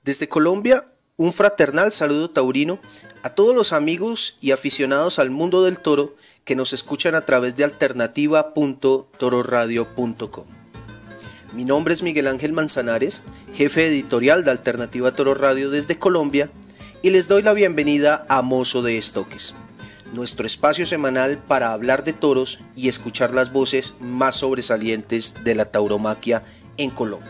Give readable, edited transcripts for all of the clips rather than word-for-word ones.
Desde Colombia, un fraternal saludo taurino a todos los amigos y aficionados al mundo del toro que nos escuchan a través de alternativa.tororadio.com. Mi nombre es Miguel Ángel Manzanares, jefe editorial de Alternativa Toro Radio desde Colombia, y les doy la bienvenida a Mozo de Estoques, nuestro espacio semanal para hablar de toros y escuchar las voces más sobresalientes de la tauromaquia en Colombia.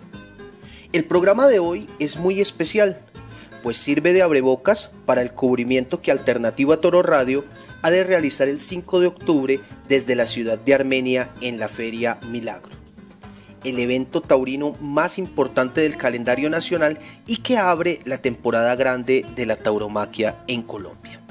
El programa de hoy es muy especial, pues sirve de abrebocas para el cubrimiento que Alternativa Toro Radio ha de realizar el 5 de octubre desde la ciudad de Armenia en la Feria Milagro, el evento taurino más importante del calendario nacional y que abre la temporada grande de la tauromaquia en Colombia.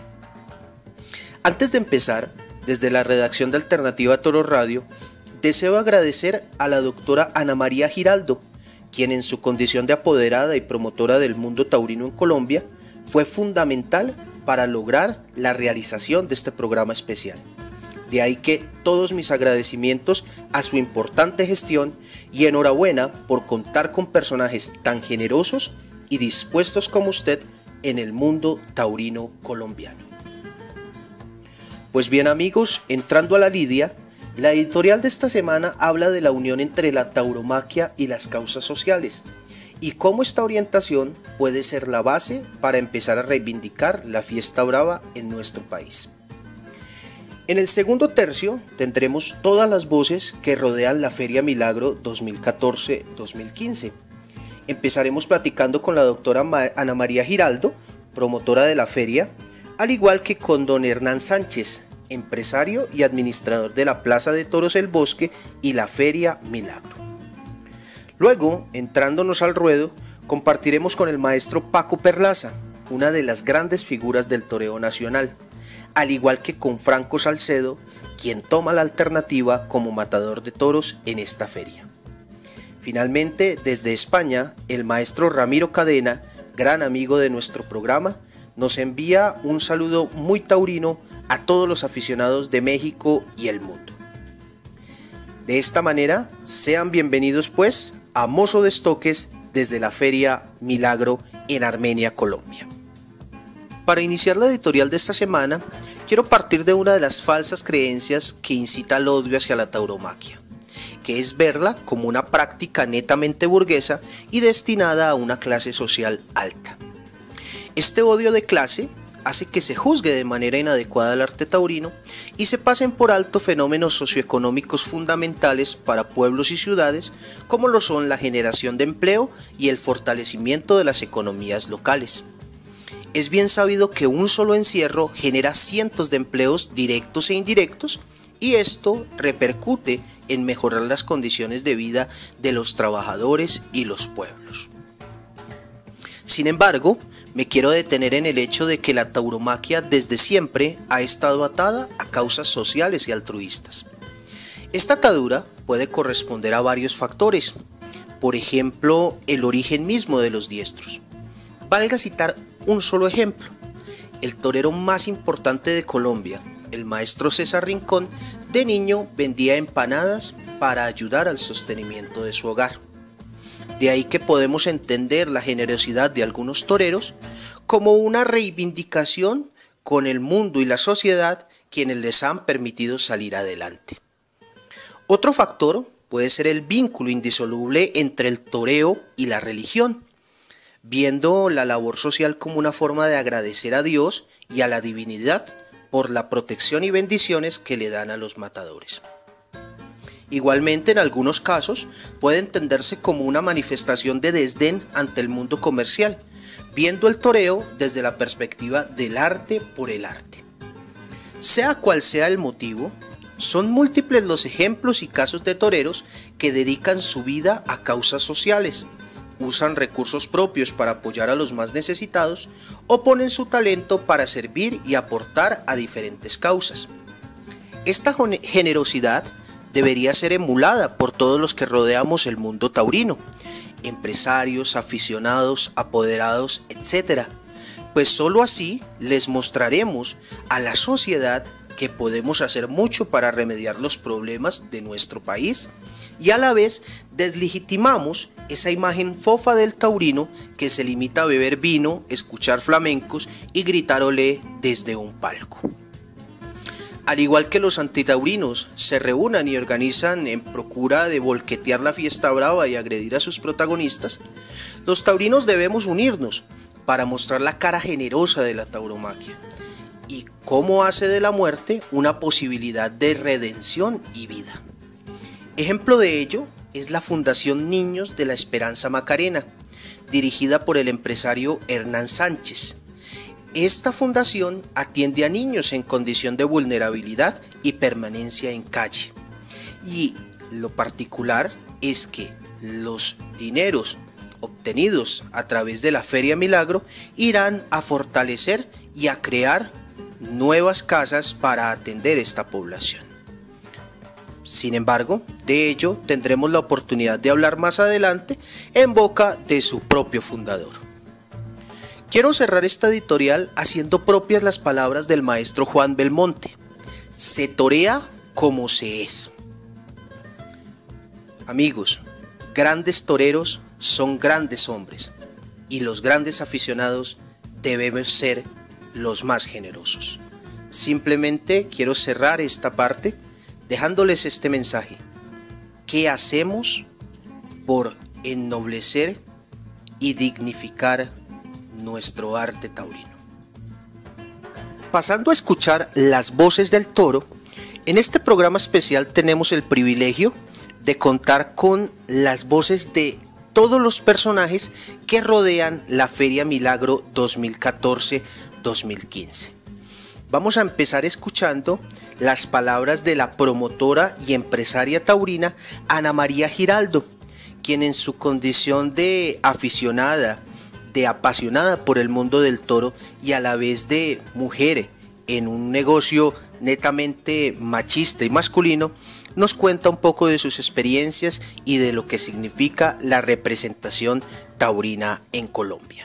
Antes de empezar, desde la redacción de Alternativa Toro Radio, deseo agradecer a la doctora Ana María Giraldo, quien en su condición de apoderada y promotora del mundo taurino en Colombia, fue fundamental para lograr la realización de este programa especial. De ahí que todos mis agradecimientos a su importante gestión y enhorabuena por contar con personajes tan generosos y dispuestos como usted en el mundo taurino colombiano. Pues bien amigos, entrando a la lidia, la editorial de esta semana habla de la unión entre la tauromaquia y las causas sociales y cómo esta orientación puede ser la base para empezar a reivindicar la fiesta brava en nuestro país. En el segundo tercio tendremos todas las voces que rodean la Feria Milagro 2014-2015. Empezaremos platicando con la doctora Ana María Giraldo, promotora de la feria, al igual que con don Hernán Sánchez, empresario y administrador de la Plaza de Toros El Bosque y la Feria Milagro. Luego, entrándonos al ruedo, compartiremos con el maestro Paco Perlaza, una de las grandes figuras del toreo nacional, al igual que con Franco Salcedo, quien toma la alternativa como matador de toros en esta feria. Finalmente, desde España, el maestro Ramiro Cadena, gran amigo de nuestro programa, nos envía un saludo muy taurino a todos los aficionados de México y el mundo. De esta manera, sean bienvenidos pues a Mozo de Estoques desde la Feria Milagro en Armenia, Colombia. Para iniciar la editorial de esta semana, quiero partir de una de las falsas creencias que incita al odio hacia la tauromaquia, que es verla como una práctica netamente burguesa y destinada a una clase social alta. Este odio de clase hace que se juzgue de manera inadecuada al arte taurino y se pasen por alto fenómenos socioeconómicos fundamentales para pueblos y ciudades como lo son la generación de empleo y el fortalecimiento de las economías locales. Es bien sabido que un solo encierro genera cientos de empleos directos e indirectos y esto repercute en mejorar las condiciones de vida de los trabajadores y los pueblos. Sin embargo, me quiero detener en el hecho de que la tauromaquia desde siempre ha estado atada a causas sociales y altruistas. Esta atadura puede corresponder a varios factores, por ejemplo, el origen mismo de los diestros. Valga citar un solo ejemplo. El torero más importante de Colombia, el maestro César Rincón, de niño vendía empanadas para ayudar al sostenimiento de su hogar. De ahí que podemos entender la generosidad de algunos toreros como una reivindicación con el mundo y la sociedad quienes les han permitido salir adelante. Otro factor puede ser el vínculo indisoluble entre el toreo y la religión, viendo la labor social como una forma de agradecer a Dios y a la divinidad por la protección y bendiciones que le dan a los matadores. Igualmente, en algunos casos, puede entenderse como una manifestación de desdén ante el mundo comercial, viendo el toreo desde la perspectiva del arte por el arte. Sea cual sea el motivo, son múltiples los ejemplos y casos de toreros que dedican su vida a causas sociales, usan recursos propios para apoyar a los más necesitados o ponen su talento para servir y aportar a diferentes causas. Esta generosidad debería ser emulada por todos los que rodeamos el mundo taurino, empresarios, aficionados, apoderados, etc. Pues solo así les mostraremos a la sociedad que podemos hacer mucho para remediar los problemas de nuestro país y a la vez deslegitimamos esa imagen fofa del taurino que se limita a beber vino, escuchar flamencos y gritar olé desde un palco. Al igual que los antitaurinos se reúnan y organizan en procura de volquetear la fiesta brava y agredir a sus protagonistas, los taurinos debemos unirnos para mostrar la cara generosa de la tauromaquia y cómo hace de la muerte una posibilidad de redención y vida. Ejemplo de ello es la Fundación Niños de la Esperanza Macarena, dirigida por el empresario Hernán Sánchez. Esta fundación atiende a niños en condición de vulnerabilidad y permanencia en calle. Y lo particular es que los dineros obtenidos a través de la Feria Milagro irán a fortalecer y a crear nuevas casas para atender esta población. Sin embargo, de ello tendremos la oportunidad de hablar más adelante en boca de su propio fundador. Quiero cerrar esta editorial haciendo propias las palabras del maestro Juan Belmonte: se torea como se es. Amigos, grandes toreros son grandes hombres y los grandes aficionados debemos ser los más generosos. Simplemente quiero cerrar esta parte dejándoles este mensaje: ¿qué hacemos por ennoblecer y dignificar nuestro arte taurino? Pasando a escuchar las voces del toro, en este programa especial tenemos el privilegio de contar con las voces de todos los personajes que rodean la Feria Milagro 2014-2015. Vamos a empezar escuchando las palabras de la promotora y empresaria taurina Ana María Giraldo, quien en su condición de aficionada, de apasionada por el mundo del toro y a la vez de mujer en un negocio netamente machista y masculino, nos cuenta un poco de sus experiencias y de lo que significa la representación taurina en Colombia.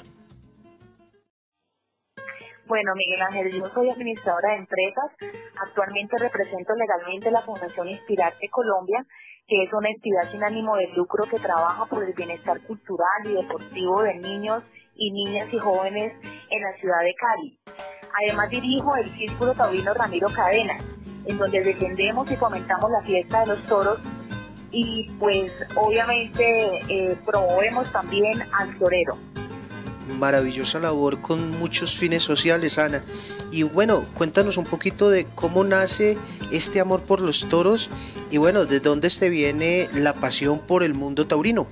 Bueno, Miguel Ángel, yo soy administradora de empresas. Actualmente represento legalmente la Fundación Inspirarte Colombia, que es una entidad sin ánimo de lucro que trabaja por el bienestar cultural y deportivo de niños y niñas y jóvenes en la ciudad de Cali. Además dirijo el Círculo Taurino Ramiro Cadena, en donde defendemos y fomentamos la fiesta de los toros y pues obviamente promovemos también al torero. Maravillosa labor con muchos fines sociales, Ana. Y bueno, cuéntanos un poquito de cómo nace este amor por los toros y bueno, de dónde te viene la pasión por el mundo taurino.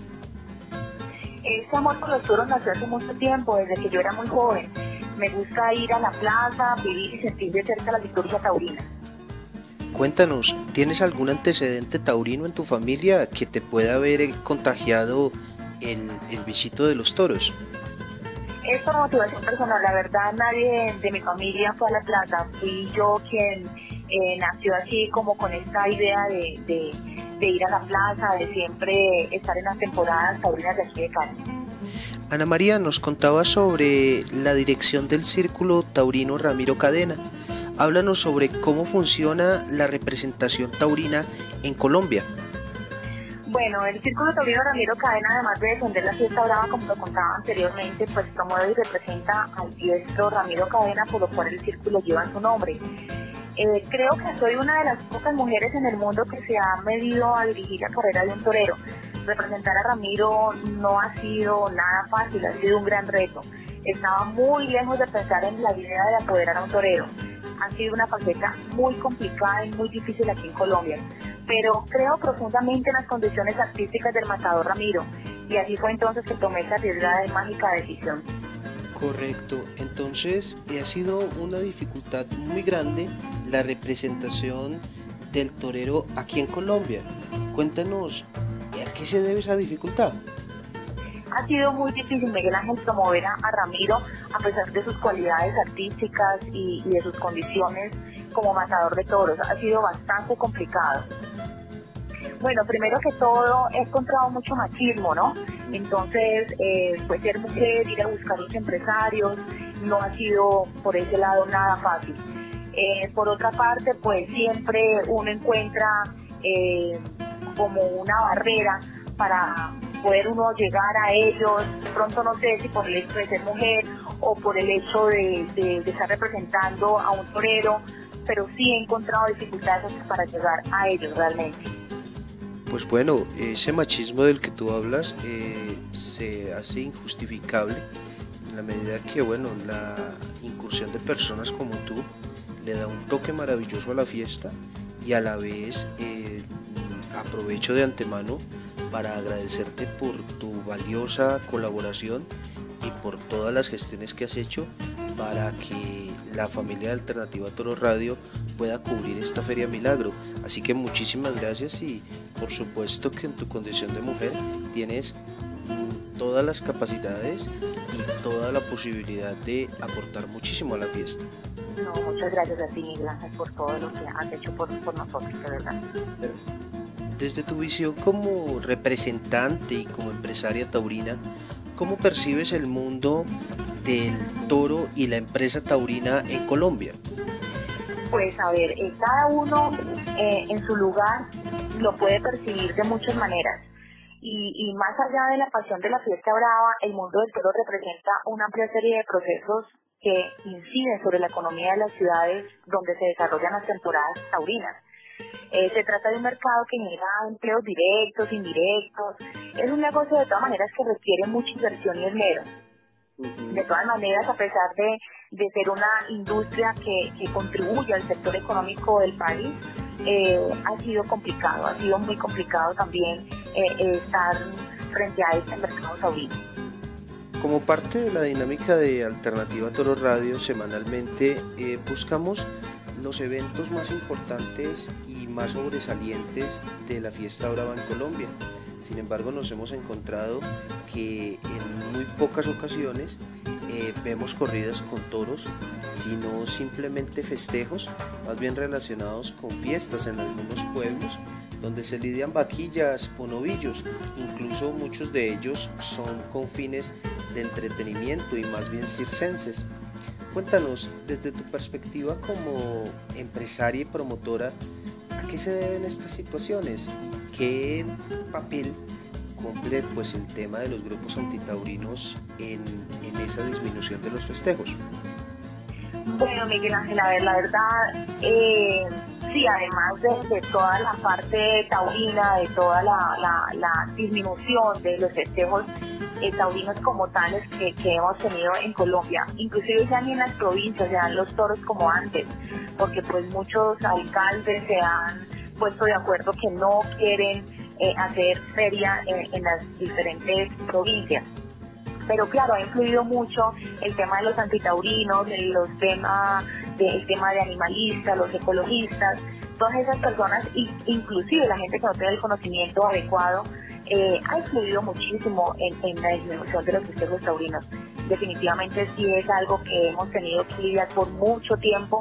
Este amor por los toros nació hace mucho tiempo, desde que yo era muy joven. Me gusta ir a la plaza, vivir y sentir de cerca la liturgia taurina. Cuéntanos, ¿tienes algún antecedente taurino en tu familia que te pueda haber contagiado el bichito de los toros? Es por motivación personal, la verdad nadie de mi familia fue a la plaza, fui yo quien nació así como con esta idea de ir a la plaza, de siempre estar en las temporadas taurinas de aquí de Cali. Ana María nos contaba sobre la dirección del Círculo Taurino Ramiro Cadena. Háblanos sobre cómo funciona la representación taurina en Colombia. Bueno, el Círculo Taurino Ramiro Cadena, además de defender la fiesta brava, como lo contaba anteriormente, pues promueve y representa al diestro Ramiro Cadena, por lo cual el círculo lleva su nombre. Creo que soy una de las pocas mujeres en el mundo que se ha medido a dirigir la carrera de un torero. Representar a Ramiro no ha sido nada fácil, ha sido un gran reto. Estaba muy lejos de pensar en la idea de apoderar a un torero. Ha sido una faceta muy complicada y muy difícil aquí en Colombia, pero creo profundamente en las condiciones artísticas del matador Ramiro, y así fue entonces que tomé esa arriesgada y mágica decisión. Correcto, entonces ha sido una dificultad muy grande la representación del torero aquí en Colombia. Cuéntanos, ¿a qué se debe esa dificultad? Ha sido muy difícil, Miguel Ángel, promover a Ramiro a pesar de sus cualidades artísticas y de sus condiciones como matador de toros. Ha sido bastante complicado. Bueno, primero que todo he encontrado mucho machismo, ¿no? Entonces, pues ser mujer, ir a buscar los empresarios, no ha sido por ese lado nada fácil. Por otra parte, pues siempre uno encuentra como una barrera para poder uno llegar a ellos. De pronto no sé si por el hecho de ser mujer o por el hecho de estar representando a un torero, pero sí he encontrado dificultades para llegar a ellos realmente. Pues bueno, ese machismo del que tú hablas se hace injustificable en la medida que, bueno, la incursión de personas como tú le da un toque maravilloso a la fiesta, y a la vez aprovecho de antemano para agradecerte por tu valiosa colaboración y por todas las gestiones que has hecho para que la familia de Alternativa Toro Radio pueda cubrir esta Feria Milagro. Así que muchísimas gracias, y por supuesto que en tu condición de mujer tienes todas las capacidades y toda la posibilidad de aportar muchísimo a la fiesta. No, muchas gracias a ti, Miguel Ángel, por todo lo que has hecho por nosotros, de verdad. Desde tu visión como representante y como empresaria taurina, ¿cómo percibes el mundo del toro y la empresa taurina en Colombia? Pues a ver, cada uno en su lugar lo puede percibir de muchas maneras. Y más allá de la pasión de la fiesta brava, el mundo del toro representa una amplia serie de procesos que inciden sobre la economía de las ciudades donde se desarrollan las temporadas taurinas. Se trata de un mercado que genera empleos directos, indirectos. Es un negocio de todas maneras que requiere mucha inversión y esmero. De todas maneras, a pesar de ser una industria que contribuye al sector económico del país, ha sido complicado, ha sido muy complicado también estar frente a este mercado taurino. Como parte de la dinámica de Alternativa Toro Radio, semanalmente buscamos los eventos más importantes y más sobresalientes de la fiesta brava en Colombia. Sin embargo, nos hemos encontrado que en muy pocas ocasiones vemos corridas con toros, sino simplemente festejos, más bien relacionados con fiestas en algunos pueblos, donde se lidian vaquillas o novillos. Incluso muchos de ellos son con fines de entretenimiento y más bien circenses. Cuéntanos, desde tu perspectiva como empresaria y promotora, ¿a qué se deben estas situaciones y qué papel cumple pues el tema de los grupos antitaurinos en esa disminución de los festejos? Bueno, Miguel Ángel, a ver, la verdad, sí, además de toda la parte taurina, de toda la disminución de los festejos taurinos como tales que hemos tenido en Colombia, inclusive ya ni en las provincias se dan los toros como antes, porque pues muchos alcaldes se han puesto de acuerdo que no quieren hacer feria en las diferentes provincias. Pero claro, ha influido mucho el tema de los antitaurinos, el tema de animalistas, los ecologistas, todas esas personas, inclusive la gente que no tiene el conocimiento adecuado, ha influido muchísimo en la disminución de los festejos taurinos. Definitivamente sí es algo que hemos tenido que lidiar por mucho tiempo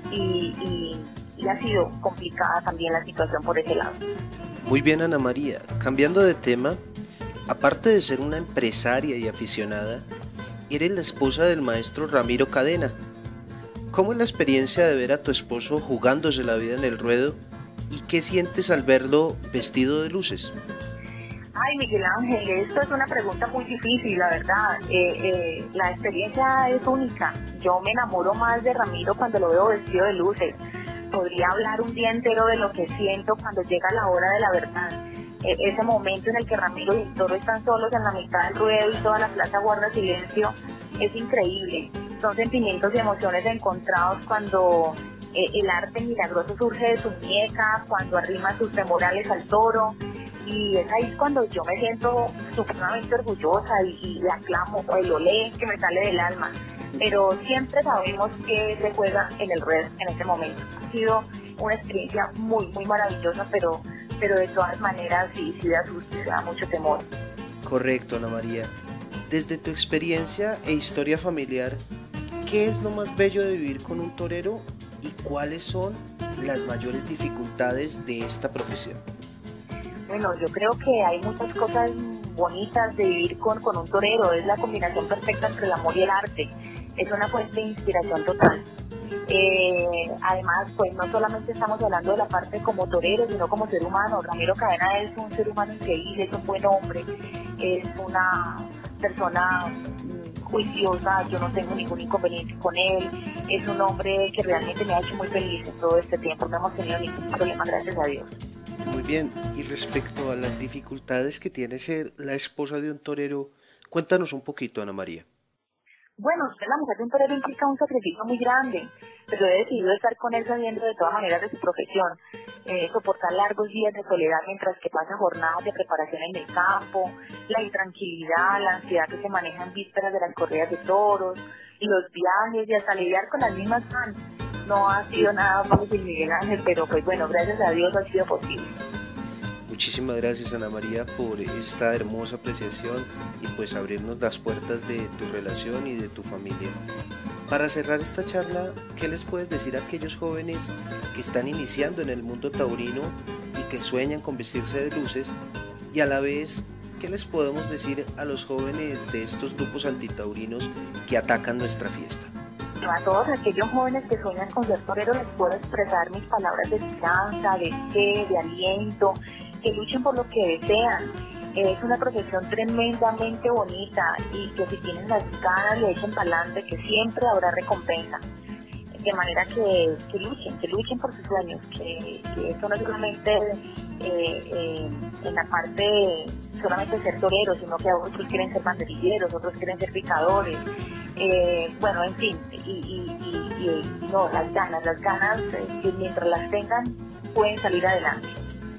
y ha sido complicada también la situación por ese lado. Muy bien, Ana María. Cambiando de tema, aparte de ser una empresaria y aficionada, eres la esposa del maestro Ramiro Cadena. ¿Cómo es la experiencia de ver a tu esposo jugándose la vida en el ruedo y qué sientes al verlo vestido de luces? Ay, Miguel Ángel, esto es una pregunta muy difícil, la verdad. La experiencia es única. Yo me enamoro más de Ramiro cuando lo veo vestido de luces. Podría hablar un día entero de lo que siento cuando llega la hora de la verdad. Ese momento en el que Ramiro y el toro están solos en la mitad del ruedo y toda la plaza guarda silencio, es increíble. Son sentimientos y emociones encontrados cuando el arte milagroso surge de su muñeca, cuando arrima sus femorales al toro. Y es ahí cuando yo me siento supremamente orgullosa y aclamo el olé que me sale del alma. Pero siempre sabemos que se juega en el ruedo en ese momento. Ha sido una experiencia muy, muy maravillosa, pero de todas maneras sí da susto, da mucho temor. Correcto, Ana María. Desde tu experiencia e historia familiar, ¿qué es lo más bello de vivir con un torero y cuáles son las mayores dificultades de esta profesión? Bueno, yo creo que hay muchas cosas bonitas de vivir con un torero. Es la combinación perfecta entre el amor y el arte. Es una fuente de inspiración total. Además, pues no solamente estamos hablando de la parte como torero, sino como ser humano. Ramiro Cadena es un ser humano increíble, es un buen hombre, es una persona juiciosa, yo no tengo ningún inconveniente con él, es un hombre que realmente me ha hecho muy feliz en todo este tiempo, no hemos tenido ningún problema, gracias a Dios. Muy bien, y respecto a las dificultades que tiene ser la esposa de un torero, cuéntanos un poquito, Ana María. Bueno, la mujer de un torero implica un sacrificio muy grande, pero he decidido estar con él sabiendo de todas maneras de su profesión, soportar largos días de soledad mientras que pasa jornadas de preparación en el campo, la intranquilidad, la ansiedad que se maneja en vísperas de las corridas de toros, y los viajes y hasta lidiar con las mismas fans. No ha sido nada fácil, Miguel Ángel, pero pues bueno, gracias a Dios ha sido posible. Muchísimas gracias, Ana María, por esta hermosa apreciación y pues abrirnos las puertas de tu relación y de tu familia. Para cerrar esta charla, ¿qué les puedes decir a aquellos jóvenes que están iniciando en el mundo taurino y que sueñan con vestirse de luces? Y a la vez, ¿qué les podemos decir a los jóvenes de estos grupos antitaurinos que atacan nuestra fiesta? A todos aquellos jóvenes que sueñan con ser toreros les puedo expresar mis palabras de esperanza, de fe, de aliento, que luchen por lo que desean. Es una profesión tremendamente bonita y que si tienen las ganas le echen para adelante, que siempre habrá recompensa. De manera que luchen por sus sueños, que esto no es solamente en la parte solamente ser toreros, sino que otros quieren ser banderilleros, otros quieren ser picadores. Bueno, en fin, y no, las ganas, que mientras las tengan pueden salir adelante.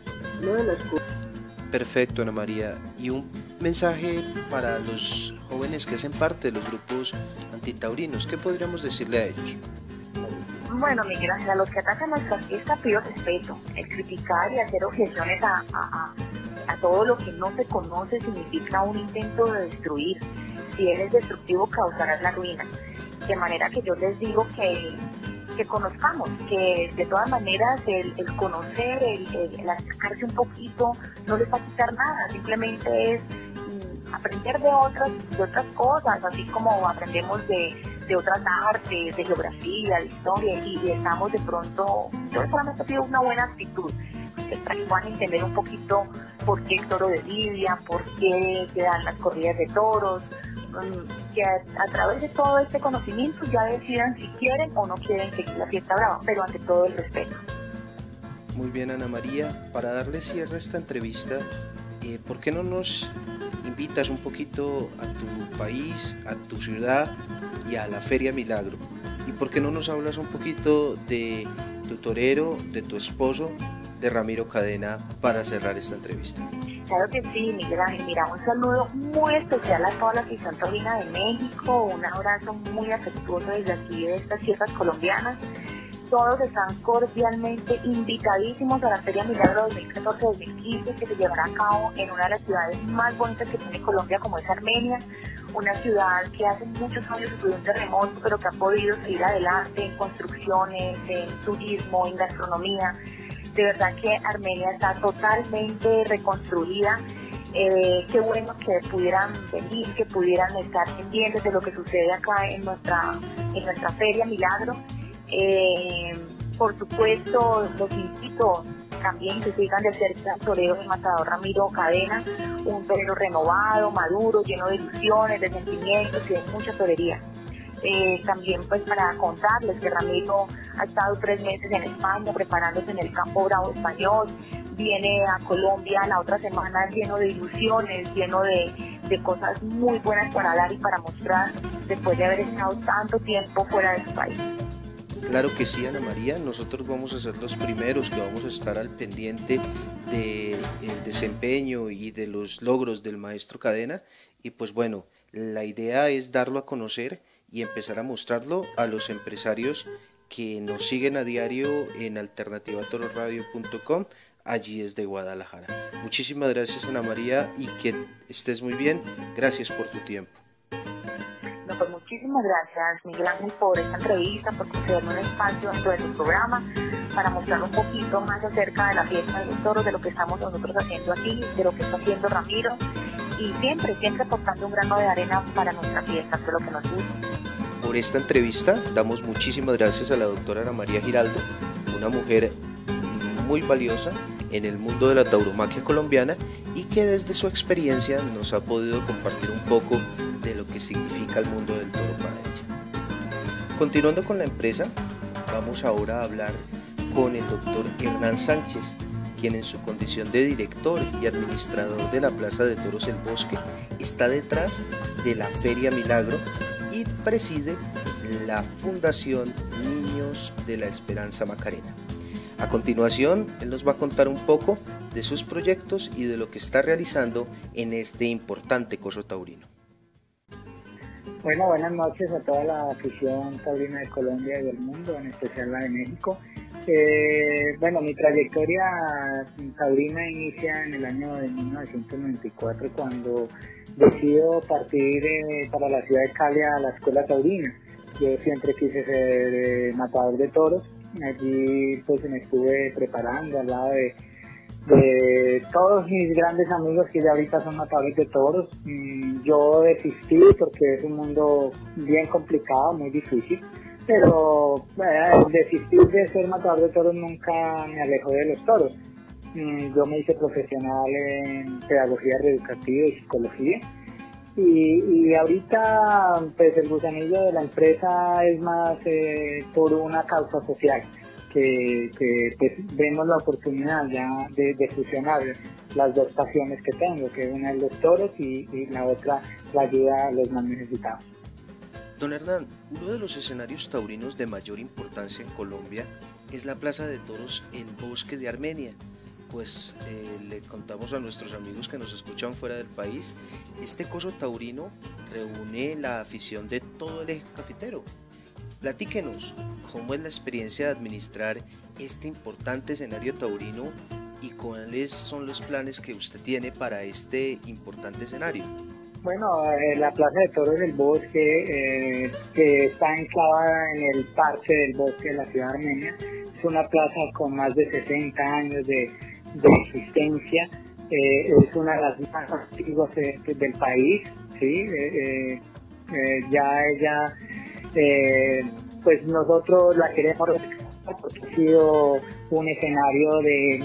Perfecto, Ana María. Y un mensaje para los jóvenes que hacen parte de los grupos antitaurinos, ¿qué podríamos decirle a ellos? Bueno, Miguel Ángel, a los que atacan nuestra fiesta pido respeto. El criticar y hacer objeciones a todo lo que no se conoce significa un intento de destruir. Si eres destructivo, causarás la ruina. De manera que yo les digo que conozcamos, que de todas maneras el conocer, el acercarse un poquito, no les va a quitar nada, simplemente es aprender de otras cosas, así como aprendemos de otras artes, de geografía, de historia, y estamos de pronto, yo solamente pido una buena actitud, para que puedan entender un poquito por qué el toro de Lidia, por qué se dan las corridas de toros, que a través de todo este conocimiento ya decidan si quieren o no quieren seguir la fiesta brava, pero ante todo el respeto. Muy bien, Ana María, para darle cierre a esta entrevista, ¿por qué no nos invitas un poquito a tu país, a tu ciudad y a la Feria Milagro? ¿Y por qué no nos hablas un poquito de tu torero, de tu esposo, de Ramiro Cadena, para cerrar esta entrevista? Claro que sí, Miguel Ángel. Mira, un saludo muy especial a toda la afición taurina de México, un abrazo muy afectuoso desde aquí de estas tierras colombianas. Todos están cordialmente invitadísimos a la Feria Milagro 2014-2015, que se llevará a cabo en una de las ciudades más bonitas que tiene Colombia, como es Armenia, una ciudad que hace muchos años sufrió un terremoto, pero que ha podido seguir adelante en construcciones, en turismo, en gastronomía. De verdad que Armenia está totalmente reconstruida. Qué bueno que pudieran venir, que pudieran estar pendientes de lo que sucede acá en nuestra Feria Milagro. Por supuesto, los invito también que sigan de cerca al torero del matador Ramiro Cadena, un torero renovado, maduro, lleno de ilusiones, de sentimientos y de mucha torería. También pues para contarles que Ramiro ha estado 3 meses en España preparándose en el campo bravo español, viene a Colombia la otra semana lleno de ilusiones, lleno de cosas muy buenas para dar y para mostrar después de haber estado tanto tiempo fuera de su país. Claro que sí, Ana María, nosotros vamos a ser los primeros que vamos a estar al pendiente del desempeño y de los logros del maestro Cadena, y pues bueno, la idea es darlo a conocer y empezar a mostrarlo a los empresarios que nos siguen a diario en alternativatorosradio.com, allí desde Guadalajara. Muchísimas gracias, Ana María, y que estés muy bien. Gracias por tu tiempo. No, pues muchísimas gracias, Miguel Ángel, por esta entrevista, por concederme un espacio dentro de tu programa para mostrar un poquito más acerca de la fiesta de los toros, de lo que estamos nosotros haciendo aquí, de lo que está haciendo Ramiro, y siempre aportando un grano de arena para nuestra fiesta, que es lo que nos gusta. por esta entrevista. Damos muchísimas gracias a la doctora Ana María Giraldo, una mujer muy valiosa en el mundo de la tauromaquia colombiana y que desde su experiencia nos ha podido compartir un poco de lo que significa el mundo del toro para ella. Continuando con la empresa, vamos ahora a hablar con el doctor Hernán Sánchez, quien en su condición de director y administrador de la Plaza de Toros El Bosque está detrás de la Feria Milagro y preside la Fundación Niños de la Esperanza Macarena. A continuación, él nos va a contar un poco de sus proyectos y de lo que está realizando en este importante coso taurino. Bueno, buenas noches a toda la afición taurina de Colombia y del mundo, en especial la de México. Bueno, mi trayectoria taurina inicia en el año de 1994 cuando decido partir para la ciudad de Cali a la escuela taurina. Yo siempre quise ser matador de toros. Allí pues me estuve preparando al lado de todos mis grandes amigos que ya ahorita son matadores de toros. Yo desistí porque es un mundo bien complicado, muy difícil. Pero desistir de ser matador de toros nunca me alejó de los toros. Yo me hice profesional en pedagogía reeducativa y psicología. Y ahorita pues el gusanillo de la empresa es más por una causa social, que pues vemos la oportunidad ya de fusionar las dos pasiones que tengo, que una es los toros y la otra la ayuda a los más necesitados. Don Hernán, uno de los escenarios taurinos de mayor importancia en Colombia es la Plaza de Toros El Bosque de Armenia. Pues le contamos a nuestros amigos que nos escuchan fuera del país, este coso taurino reúne la afición de todo el eje cafetero. Platíquenos, ¿cómo es la experiencia de administrar este importante escenario taurino y cuáles son los planes que usted tiene para este importante escenario? Bueno, la Plaza de Toros del Bosque, que está enclavada en el Parque del Bosque de la ciudad de Armenia, es una plaza con más de 60 años de existencia, es una de las más antiguas del país, ¿sí? Ya ella, pues nosotros la queremos rescatar porque ha sido un escenario de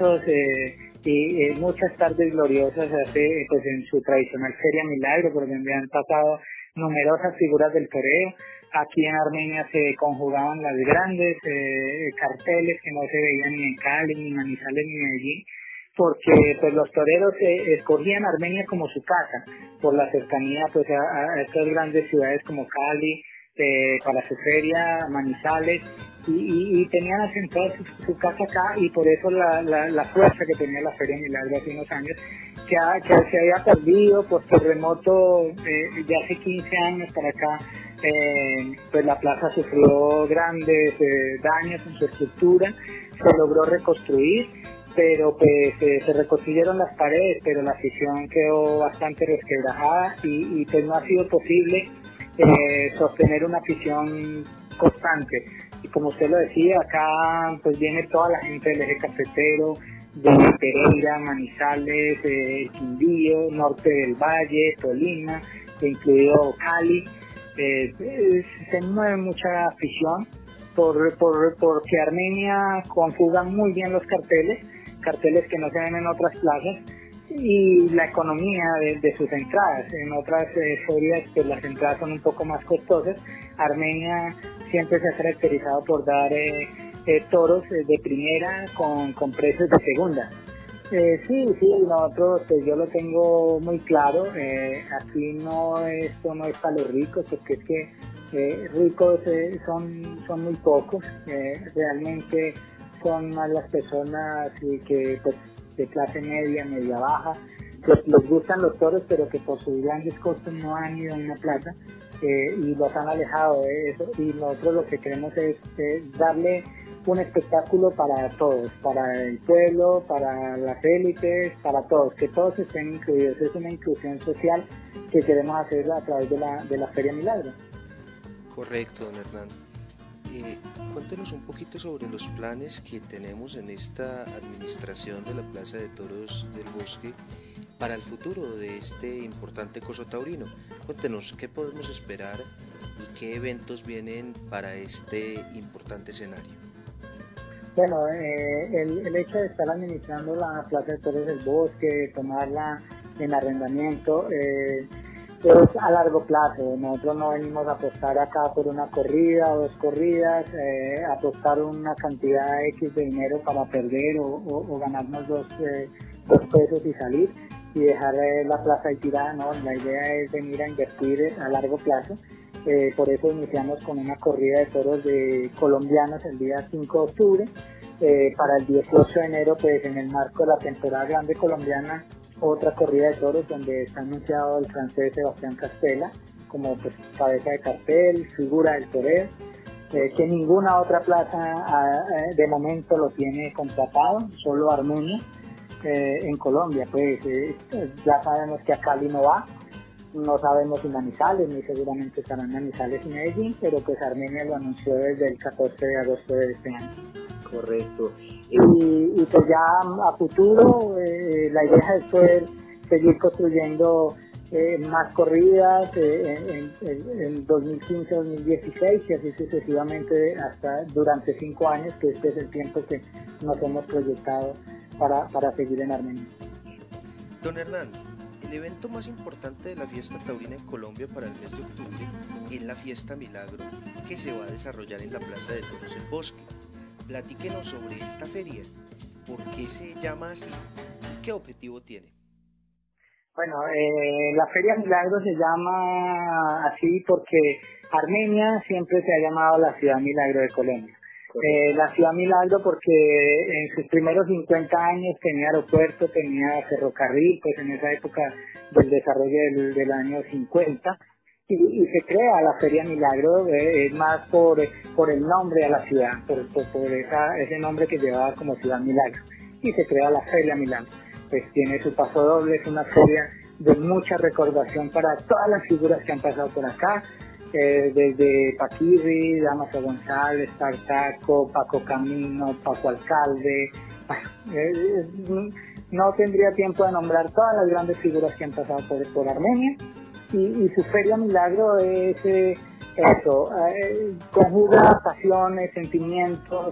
muchas tardes gloriosas pues en su tradicional Feria Milagro, por donde han pasado numerosas figuras del toreo. Aquí en Armenia se conjugaban las grandes carteles que no se veían ni en Cali, ni Manizales, ni Medellín, porque pues los toreros escogían Armenia como su casa, por la cercanía pues a estas grandes ciudades como Cali, para su feria, Manizales, y tenían asentada su casa acá, y por eso la fuerza que tenía la Feria Milagro hace unos años, que se había perdido por terremoto de hace 15 años para acá. Pues la plaza sufrió grandes daños en su estructura, se logró reconstruir, pero pues se reconstruyeron las paredes, pero la afición quedó bastante resquebrajada y pues no ha sido posible sostener una afición constante. Y como usted lo decía, acá pues viene toda la gente del eje cafetero, de Pereira, Manizales, Quindío, norte del Valle, Tolima, incluido Cali. Se mueve mucha afición porque Armenia conjuga muy bien los carteles que no se ven en otras plazas, y la economía de sus entradas. En otras ferias pues las entradas son un poco más costosas. Armenia siempre se ha caracterizado por dar toros de primera con precios de segunda. Sí, nosotros pues yo lo tengo muy claro. Aquí esto no es para los ricos, porque es que ricos son muy pocos. Realmente son más las personas que pues de clase media, media baja, pues les gustan los toros, pero que por sus grandes costos no han ido a una plaza y los han alejado de eso. Y nosotros lo que queremos es darle un espectáculo para todos, para el pueblo, para las élites, para todos, que todos estén incluidos. Es una inclusión social que queremos hacer a través de la Feria Milagro. Correcto, don Hernán. Cuéntenos un poquito sobre los planes que tenemos en esta administración de la Plaza de Toros del Bosque para el futuro de este importante coso taurino. Cuéntenos qué podemos esperar y qué eventos vienen para este importante escenario. Bueno, el hecho de estar administrando la Plaza de Toros del Bosque, tomarla en arrendamiento, es a largo plazo. Nosotros no venimos a apostar acá por una corrida o dos corridas, apostar una cantidad X de dinero para perder o ganarnos dos pesos y salir y dejar la plaza ahí tirada. No, la idea es venir a invertir a largo plazo. Por eso iniciamos con una corrida de toros de colombianos el día 5 de octubre. Para el 18 de enero, pues en el marco de la temporada grande colombiana, otra corrida de toros donde está anunciado el francés Sebastián Castella como pues cabeza de cartel, figura del toreo, que ninguna otra plaza de momento lo tiene contratado, solo Armenia en Colombia. Pues ya sabemos que a Cali no va. No sabemos si Manizales, ni seguramente estarán Manizales y Medellín, pero pues Armenia lo anunció desde el 14 de agosto de este año. Correcto. Y pues ya a futuro la idea es poder seguir construyendo más corridas en 2015-2016 y así sucesivamente hasta durante 5 años, que este es el tiempo que nos hemos proyectado para seguir en Armenia. Don Hernán, el evento más importante de la fiesta taurina en Colombia para el mes de octubre es la Fiesta Milagro, que se va a desarrollar en la Plaza de Toros El Bosque. Platíquenos sobre esta feria, ¿por qué se llama así y qué objetivo tiene? Bueno, la Feria Milagro se llama así porque Armenia siempre se ha llamado la Ciudad Milagro de Colombia. La Ciudad Milagro porque en sus primeros 50 años tenía aeropuerto, tenía ferrocarril, pues en esa época del desarrollo del año 50, y se crea la Feria Milagro, es más por el nombre de la ciudad, por ese nombre que llevaba como Ciudad Milagro, y se crea la Feria Milagro. Pues tiene su paso doble, es una feria de mucha recordación para todas las figuras que han pasado por acá, desde Paquirri, Damaso González, Tartaco, Paco Camino, Paco Alcalde. No tendría tiempo de nombrar todas las grandes figuras que han pasado por Armenia, y su Feria Milagro es eso, conjuga pasiones, sentimientos,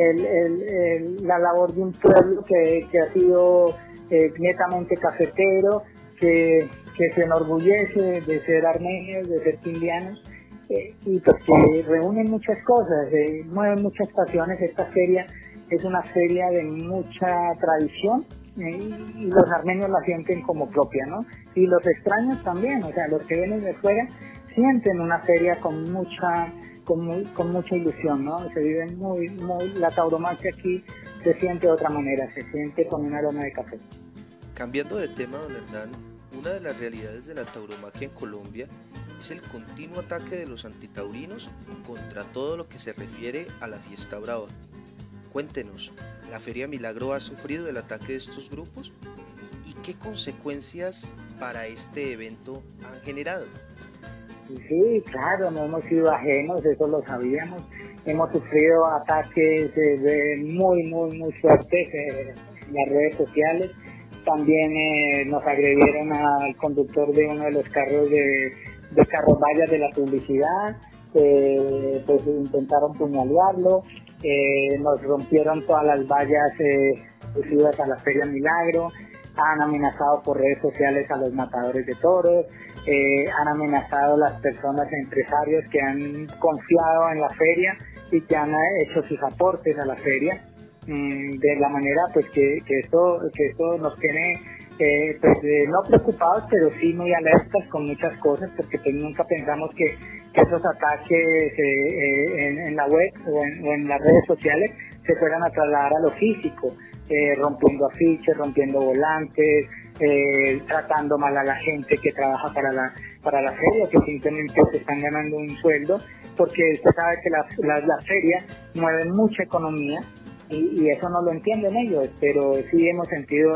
la labor de un pueblo que ha sido netamente cafetero, que se enorgullece de ser armenios, de ser quindianos, y pues que reúnen muchas cosas, mueven muchas pasiones. Esta feria es una feria de mucha tradición, y los armenios la sienten como propia, ¿no? Y los extraños también, o sea, los que vienen de fuera sienten una feria con mucha ilusión, ¿no? Se vive la tauromaquia aquí se siente de otra manera, se siente con un aroma de café. Cambiando de tema, don Hernán, una de las realidades de la tauromaquia en Colombia es el continuo ataque de los antitaurinos contra todo lo que se refiere a la fiesta brava. Cuéntenos, ¿la Feria Milagro ha sufrido el ataque de estos grupos? ¿Y qué consecuencias para este evento han generado? Sí, claro, no hemos sido ajenos, eso lo sabíamos. Hemos sufrido ataques muy fuertes en las redes sociales. También nos agredieron al conductor de uno de los carros de carros vallas de la publicidad, pues intentaron puñalearlo, nos rompieron todas las vallas exclusivas a la Feria Milagro, han amenazado por redes sociales a los matadores de toros, han amenazado a las personas e empresarios que han confiado en la feria y que han hecho sus aportes a la feria, de la manera pues que esto nos tiene no preocupados, pero sí muy alertas con muchas cosas, porque pues nunca pensamos que esos ataques en la web o en las redes sociales se fueran a trasladar a lo físico, rompiendo afiches, rompiendo volantes, tratando mal a la gente que trabaja para la feria, que simplemente se están ganando un sueldo, porque usted sabe que las ferias mueven mucha economía, y eso no lo entienden ellos, pero sí hemos sentido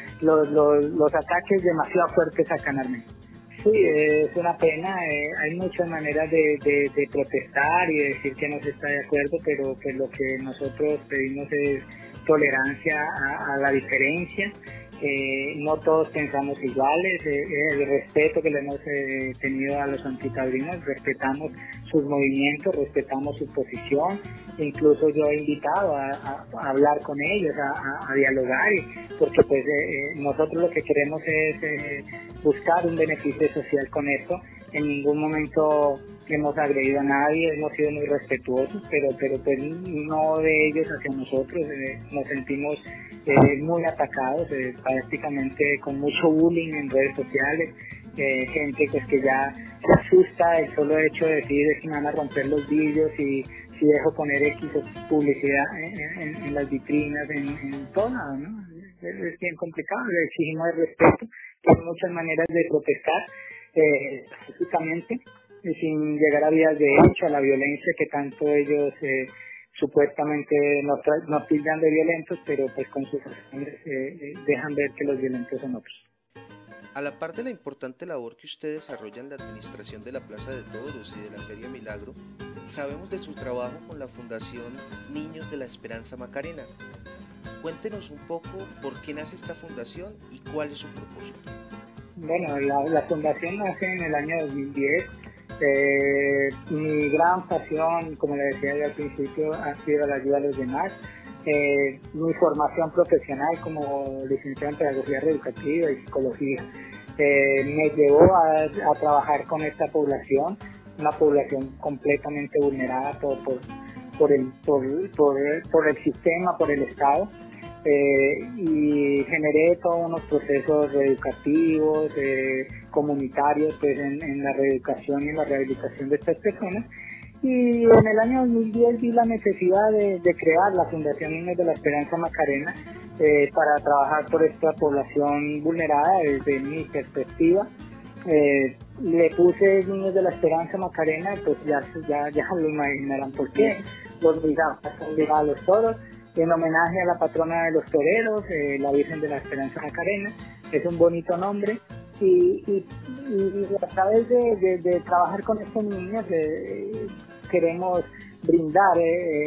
los ataques demasiado fuertes acá en Armenia. Sí, es una pena, hay muchas maneras de protestar y de decir que no se está de acuerdo, pero pues lo que nosotros pedimos es tolerancia a la diferencia, no todos pensamos iguales, el respeto que le hemos tenido a los antitaurinos, respetamos sus movimientos, respetamos su posición, incluso yo he invitado a hablar con ellos, a dialogar, porque pues nosotros lo que queremos es buscar un beneficio social con esto. En ningún momento hemos agredido a nadie, hemos sido muy respetuosos, pero pues no de ellos hacia nosotros, nos sentimos muy atacados, prácticamente con mucho bullying en redes sociales, gente pues que ya se asusta el solo hecho de decir es que me van a romper los vídeos y si dejo poner X publicidad en las vitrinas, en todo lado, ¿no? Es bien complicado, le exigimos el respeto, que hay muchas maneras de protestar, pacíficamente, sin llegar a vías de hecho, a la violencia que tanto ellos supuestamente nos tildan de violentos, pero pues con sus acciones dejan ver que los violentos son otros. A la par de la importante labor que usted desarrolla en la administración de la Plaza de Toros y de la Feria Milagro, sabemos de su trabajo con la Fundación Niños de la Esperanza Macarena. Cuéntenos un poco por qué nace esta fundación y cuál es su propósito. Bueno, la fundación nace en el año 2010. Mi gran pasión, como le decía yo al principio, ha sido la ayuda a los demás. Mi formación profesional como licenciado en Pedagogía Reeducativa y Psicología me llevó a trabajar con esta población, una población completamente vulnerada por el sistema, por el Estado. Y generé todos unos procesos reeducativos, comunitarios, pues en la reeducación y en la rehabilitación de estas personas. Y en el año 2010 vi la necesidad de crear la Fundación Niños de la Esperanza Macarena para trabajar por esta población vulnerada desde mi perspectiva. Le puse Niños de la Esperanza Macarena, pues ya lo imaginarán por qué. Los ligados a los toros, en homenaje a la patrona de los toreros, la Virgen de la Esperanza Macarena. Es un bonito nombre y a través de trabajar con estos niños queremos brindar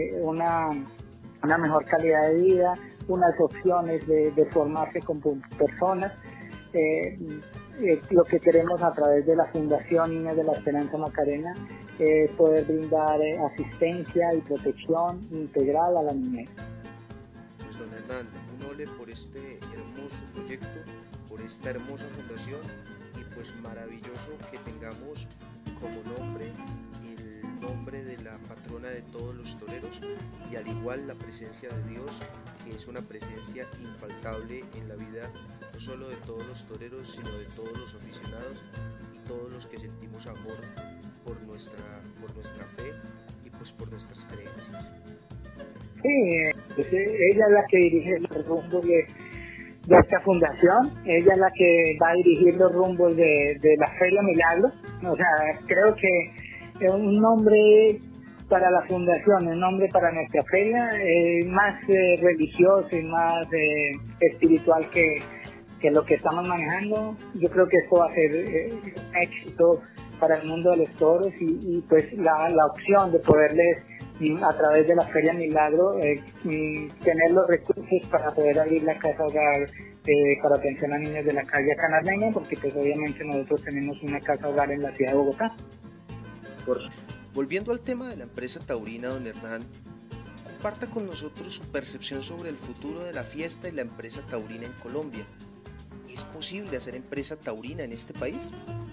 una mejor calidad de vida, unas opciones de formarse con personas. Lo que queremos a través de la Fundación Niños de la Esperanza Macarena es poder brindar asistencia y protección integral a la niñez. Pues don Hernán, un ole por este hermoso proyecto, por esta hermosa fundación y pues maravilloso que tengamos como nombre el nombre de la patrona de todos los toreros y al igual la presencia de Dios, que es una presencia infaltable en la vida no solo de todos los toreros, sino de todos los aficionados y todos los que sentimos amor por nuestra fe y pues por nuestras creencias. Sí, pues ella es la que dirige los rumbos de esta fundación, ella es la que va a dirigir los rumbos de la Feria Milagro. O sea, creo que es un nombre para la fundación, un nombre para nuestra feria, más religioso y más espiritual que lo que estamos manejando. Yo creo que esto va a ser un éxito para el mundo de los toros y pues la opción de poderles a través de la Feria Milagro tener los recursos para poder abrir la casa hogar para atención a niños de la calle acá en Armenia, porque pues obviamente nosotros tenemos una casa hogar en la ciudad de Bogotá. Volviendo al tema de la empresa taurina, don Hernán, comparta con nosotros su percepción sobre el futuro de la fiesta y la empresa taurina en Colombia. ¿Es posible hacer empresa taurina en este país?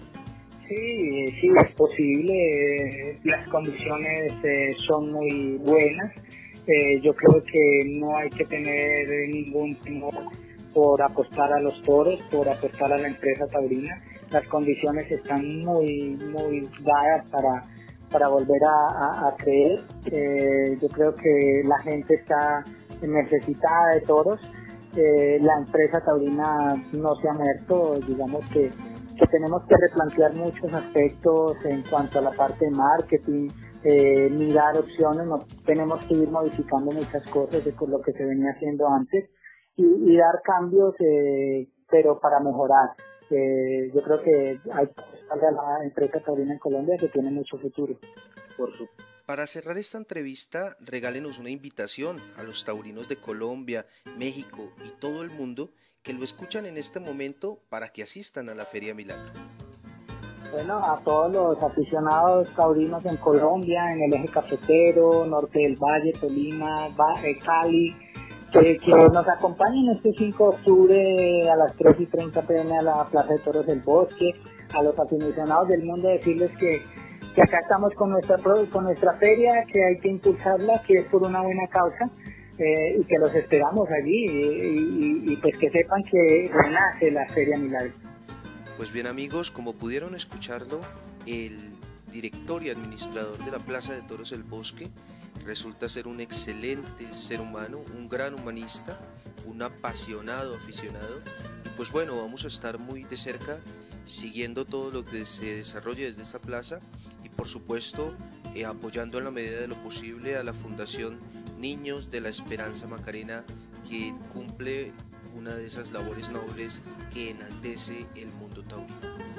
Sí, es posible. Las condiciones son muy buenas. Yo creo que no hay que tener ningún temor por apostar a los toros, por apostar a la empresa taurina. Las condiciones están muy dadas para volver a creer. Yo creo que la gente está necesitada de toros. La empresa taurina no se ha muerto, digamos que tenemos que replantear muchos aspectos en cuanto a la parte de marketing, mirar opciones, no tenemos que ir modificando muchas cosas de lo que se venía haciendo antes y dar cambios, pero para mejorar. Yo creo que hay que darle a la empresa taurina en Colombia que tiene mucho futuro. Por supuesto. Para cerrar esta entrevista, regálenos una invitación a los taurinos de Colombia, México y todo el mundo que lo escuchan en este momento para que asistan a la Feria Milagro. Bueno, a todos los aficionados taurinos en Colombia, en el eje cafetero, norte del Valle, Tolima, Cali, que nos acompañen este 5 de octubre a las 3:30 p.m. a la Plaza de Toros del Bosque. A los aficionados del mundo decirles que acá estamos con nuestra feria, que hay que impulsarla, que es por una buena causa, y que los esperamos allí, y pues que sepan que renace la Feria Milagro. Pues bien amigos, como pudieron escucharlo, el director y administrador de la Plaza de Toros del Bosque resulta ser un excelente ser humano, un gran humanista, un apasionado aficionado, y pues bueno, vamos a estar muy de cerca siguiendo todo lo que se desarrolle desde esta plaza y por supuesto apoyando en la medida de lo posible a la Fundación Niños de la Esperanza Macarena, que cumple una de esas labores nobles que enaltece el mundo taurino.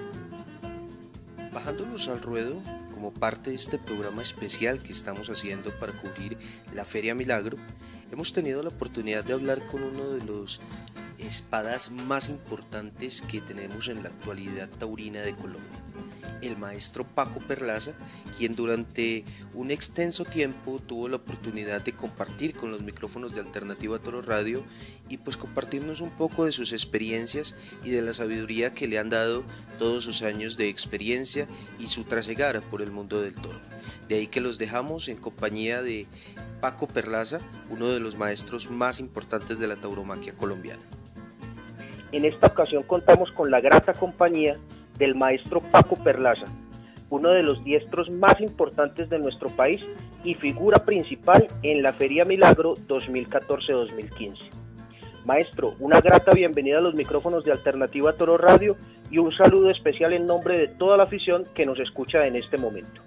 Bajándonos al ruedo, como parte de este programa especial que estamos haciendo para cubrir la Feria Milagro, hemos tenido la oportunidad de hablar con uno de los espadas más importantes que tenemos en la actualidad taurina de Colombia, el maestro Paco Perlaza, quien durante un extenso tiempo tuvo la oportunidad de compartir con los micrófonos de Alternativa Toro Radio y pues compartirnos un poco de sus experiencias y de la sabiduría que le han dado todos sus años de experiencia y su trasegar por el mundo del toro. De ahí que los dejamos en compañía de Paco Perlaza, uno de los maestros más importantes de la tauromaquia colombiana. En esta ocasión contamos con la grata compañía del maestro Paco Perlaza, uno de los diestros más importantes de nuestro país y figura principal en la Feria Milagro 2014-2015. Maestro, una grata bienvenida a los micrófonos de Alternativa Toro Radio y un saludo especial en nombre de toda la afición que nos escucha en este momento.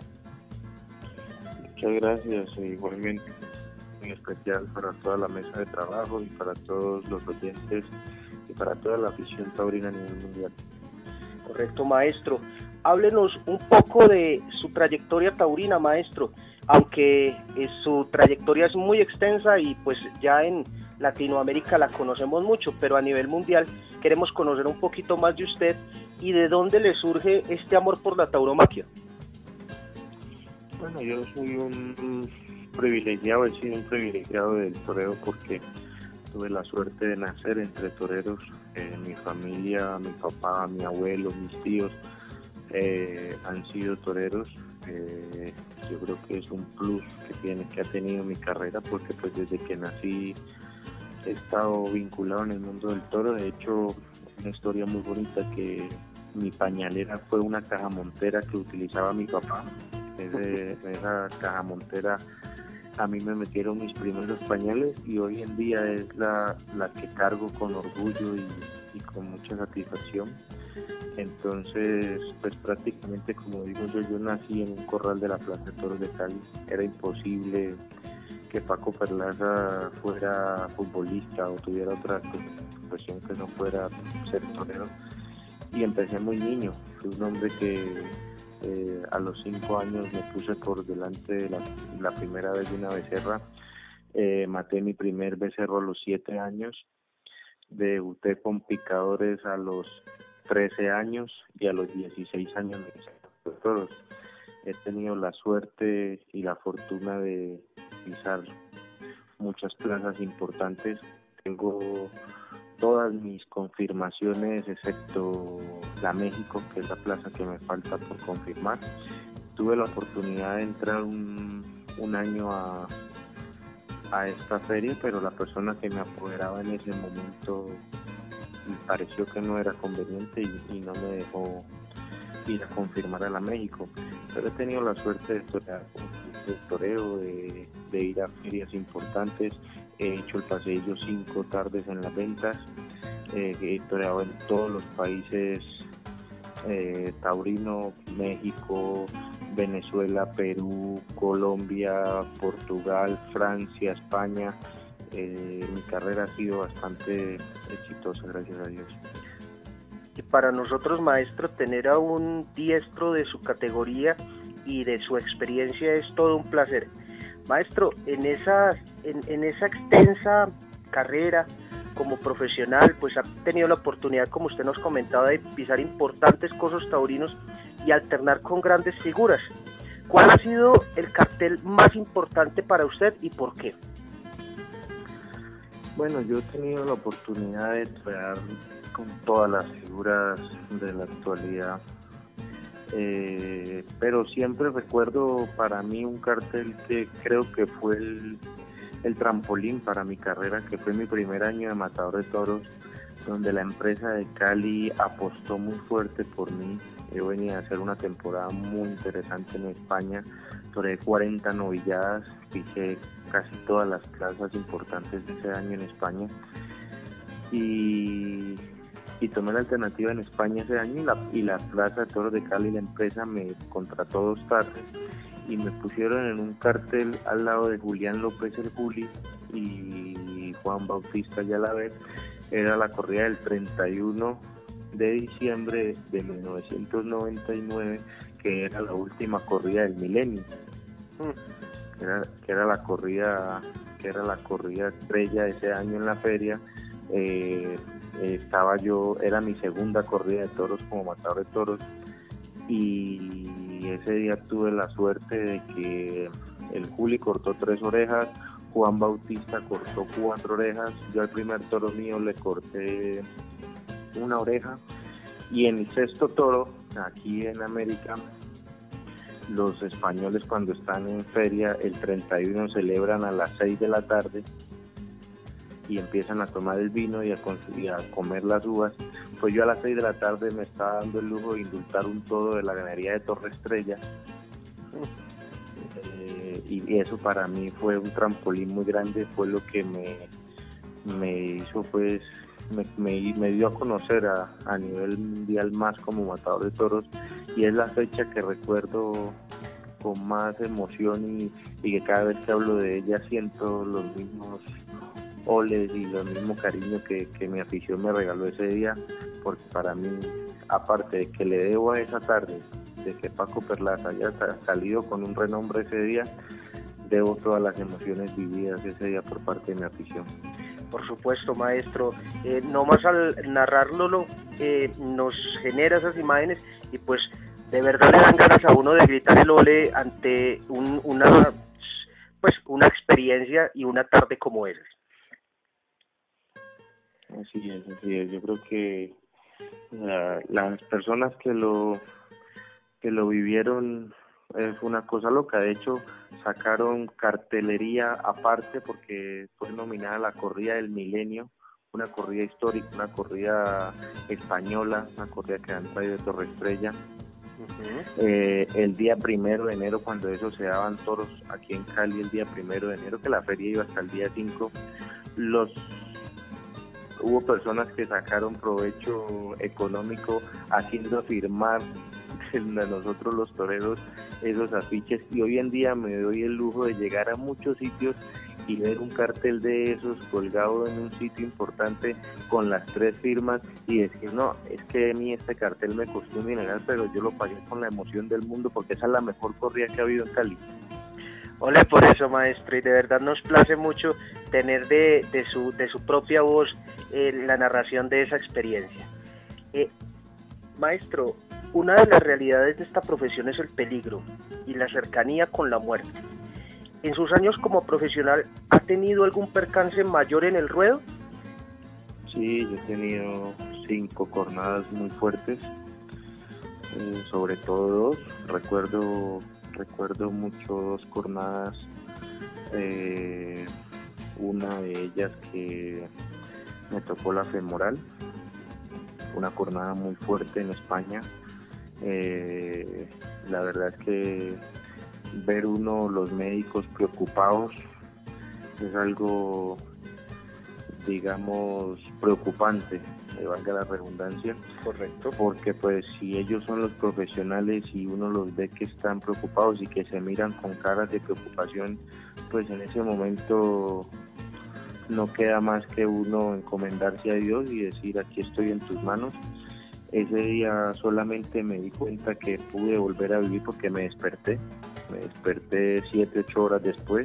Muchas gracias, igualmente muy especial para toda la mesa de trabajo y para todos los oyentes y para toda la afición taurina a nivel mundial. Correcto, maestro. Háblenos un poco de su trayectoria taurina, maestro, aunque su trayectoria es muy extensa y pues ya en Latinoamérica la conocemos mucho, pero a nivel mundial queremos conocer un poquito más de usted y de dónde le surge este amor por la tauromaquia. Bueno, yo soy un privilegiado, he sido un privilegiado del toreo porque tuve la suerte de nacer entre toreros. Mi familia, mi papá, mi abuelo, mis tíos han sido toreros. Yo creo que es un plus que ha tenido mi carrera porque pues desde que nací he estado vinculado en el mundo del toro. De hecho, una historia muy bonita, que mi pañalera fue una cajamontera que utilizaba mi papá. Esa cajamontera a mí me metieron mis primeros pañales y hoy en día es la que cargo con orgullo y con mucha satisfacción. Entonces, pues prácticamente, como digo yo nací en un corral de la Plaza de Toros de Cali. Era imposible que Paco Perlaza fuera futbolista o tuviera otra profesión que no fuera ser torero. Y empecé muy niño. Fui un hombre que a los 5 años me puse por delante de la primera vez de una becerra. Maté mi primer becerro a los 7 años. Debuté con picadores a los 13 años y a los 16 años me hice los toros. He tenido la suerte y la fortuna de pisar muchas plazas importantes. Tengo todas mis confirmaciones excepto la México, que es la plaza que me falta por confirmar. Tuve la oportunidad de entrar un año a esta feria, pero la persona que me apoderaba en ese momento me pareció que no era conveniente y no me dejó ir a confirmar a la México. Pero he tenido la suerte de torear de toreo, de ir a ferias importantes. He hecho el paseillo 5 tardes en las ventas. He toreado en todos los países taurino, México, Venezuela, Perú, Colombia, Portugal, Francia, España. Mi carrera ha sido bastante exitosa, gracias a Dios. Y para nosotros, maestro, tener a un diestro de su categoría y de su experiencia. Es todo un placer. Maestro, en esa extensa carrera como profesional, pues ha tenido la oportunidad, como usted nos comentaba, de pisar importantes cosos taurinos y alternar con grandes figuras. ¿Cuál ha sido el cartel más importante para usted y por qué? Bueno, yo he tenido la oportunidad de torear con todas las figuras de la actualidad, pero siempre recuerdo para mí un cartel que creo que fue el trampolín para mi carrera, que fue mi primer año de matador de toros, donde la empresa de Cali apostó muy fuerte por mí. Yo venía a hacer una temporada muy interesante en España, toreé 40 novilladas, pisé casi todas las plazas importantes de ese año en España y tomé la alternativa en España ese año y la Plaza de Toros de Cali, la empresa, me contrató 2 tardes y me pusieron en un cartel al lado de Julián López el Juli y Juan Bautista Yalavet. Era la corrida del 31 de diciembre de 1999, que era la última corrida del milenio, que era la corrida estrella de ese año en la feria. Era mi segunda corrida de toros como matador de toros, y ese día tuve la suerte de que el Juli cortó 3 orejas, Juan Bautista cortó 4 orejas, yo al primer toro mío le corté 1 oreja, y en el 6º toro, aquí en América, los españoles cuando están en feria, el 31 celebran a las 6 de la tarde y empiezan a tomar el vino y a comer las uvas. Pues yo a las 6 de la tarde me estaba dando el lujo de indultar un toro de la ganadería de Torre Estrella, y eso para mí fue un trampolín muy grande, fue lo que me hizo, pues me dio a conocer a nivel mundial más como matador de toros, y es la fecha que recuerdo con más emoción y que cada vez que hablo de ella siento los mismos oles y el mismo cariño que mi afición me regaló ese día, porque para mí, aparte de que le debo a esa tarde, de que Paco Perlaza haya salido con un renombre ese día, debo todas las emociones vividas ese día por parte de mi afición. Por supuesto, maestro, no más al narrarlo nos genera esas imágenes y pues de verdad le dan ganas a uno de gritar el ole ante una experiencia y una tarde como esa. Así es. Yo creo que las personas que lo vivieron fue una cosa loca. De hecho, sacaron cartelería aparte porque fue nominada la corrida del milenio, una corrida histórica, una corrida española, una corrida que han traído de Torre Estrella. El día 1 de enero, cuando eso se daban toros aquí en Cali, el día 1 de enero, que la feria iba hasta el día 5, hubo personas que sacaron provecho económico haciendo firmar de nosotros los toreros esos afiches, y hoy en día me doy el lujo de llegar a muchos sitios y ver un cartel de esos colgado en un sitio importante con las 3 firmas y decir, no, es que a mí este cartel me costó un dineral, pero yo lo pagué con la emoción del mundo porque esa es la mejor corrida que ha habido en Cali. Ole por eso, maestro, y de verdad nos place mucho tener de su propia voz la narración de esa experiencia. Maestro, una de las realidades de esta profesión es el peligro y la cercanía con la muerte. ¿En sus años como profesional ha tenido algún percance mayor en el ruedo? Sí, yo he tenido 5 jornadas muy fuertes, sobre todo 2. Recuerdo mucho 2 jornadas, una de ellas que me tocó la femoral, una jornada muy fuerte en España. La verdad es que ver los médicos preocupados es algo, digamos, preocupante, valga la redundancia. Correcto. Porque pues si ellos son los profesionales y uno los ve que están preocupados y que se miran con caras de preocupación, pues en ese momento no queda más que uno encomendarse a Dios y decir, aquí estoy en tus manos. Ese día solamente me di cuenta que pude volver a vivir porque me desperté 7, 8 horas después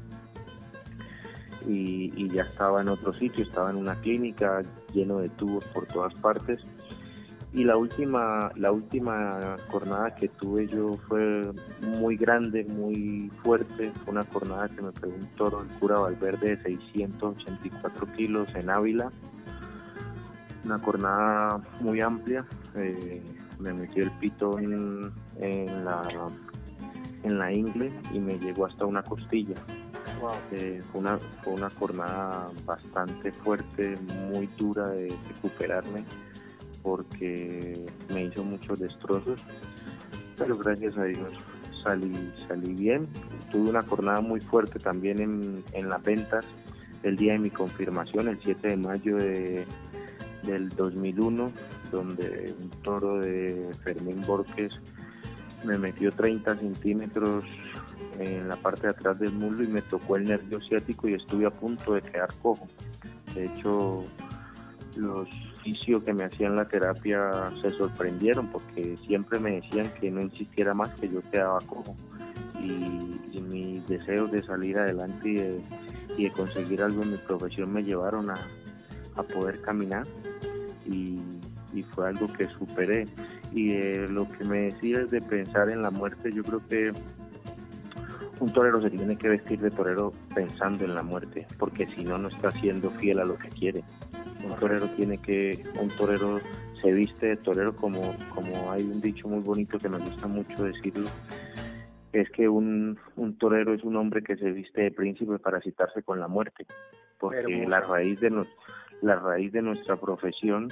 y ya estaba en otro sitio, estaba en una clínica lleno de tubos por todas partes. Y la última jornada que tuve yo fue muy grande, muy fuerte. Fue una jornada que me pegó un toro, el Cura Valverde, de 684 kilos en Ávila. Una jornada muy amplia. Me metió el pitón en la ingle y me llegó hasta una costilla. Wow. Fue una jornada bastante fuerte, muy dura de recuperarme, porque me hizo muchos destrozos, pero gracias a Dios salí bien. Tuve una jornada muy fuerte también en las ventas el día de mi confirmación, el 7 de mayo del 2001, donde un toro de Fermín Borges me metió 30 centímetros en la parte de atrás del muslo y me tocó el nervio ciático y estuve a punto de quedar cojo. De hecho, los fisios que me hacían la terapia se sorprendieron porque siempre me decían que no insistiera más, que yo quedaba cojo, y mis deseos de salir adelante y de conseguir algo en mi profesión me llevaron a poder caminar, y fue algo que superé. Y lo que me decías de pensar en la muerte, yo creo que un torero se tiene que vestir de torero pensando en la muerte, porque si no, no está siendo fiel a lo que quiere. Un torero se viste de torero, como hay un dicho muy bonito que me gusta mucho decirlo, es que un torero es un hombre que se viste de príncipe para citarse con la muerte, porque la raíz de nuestra profesión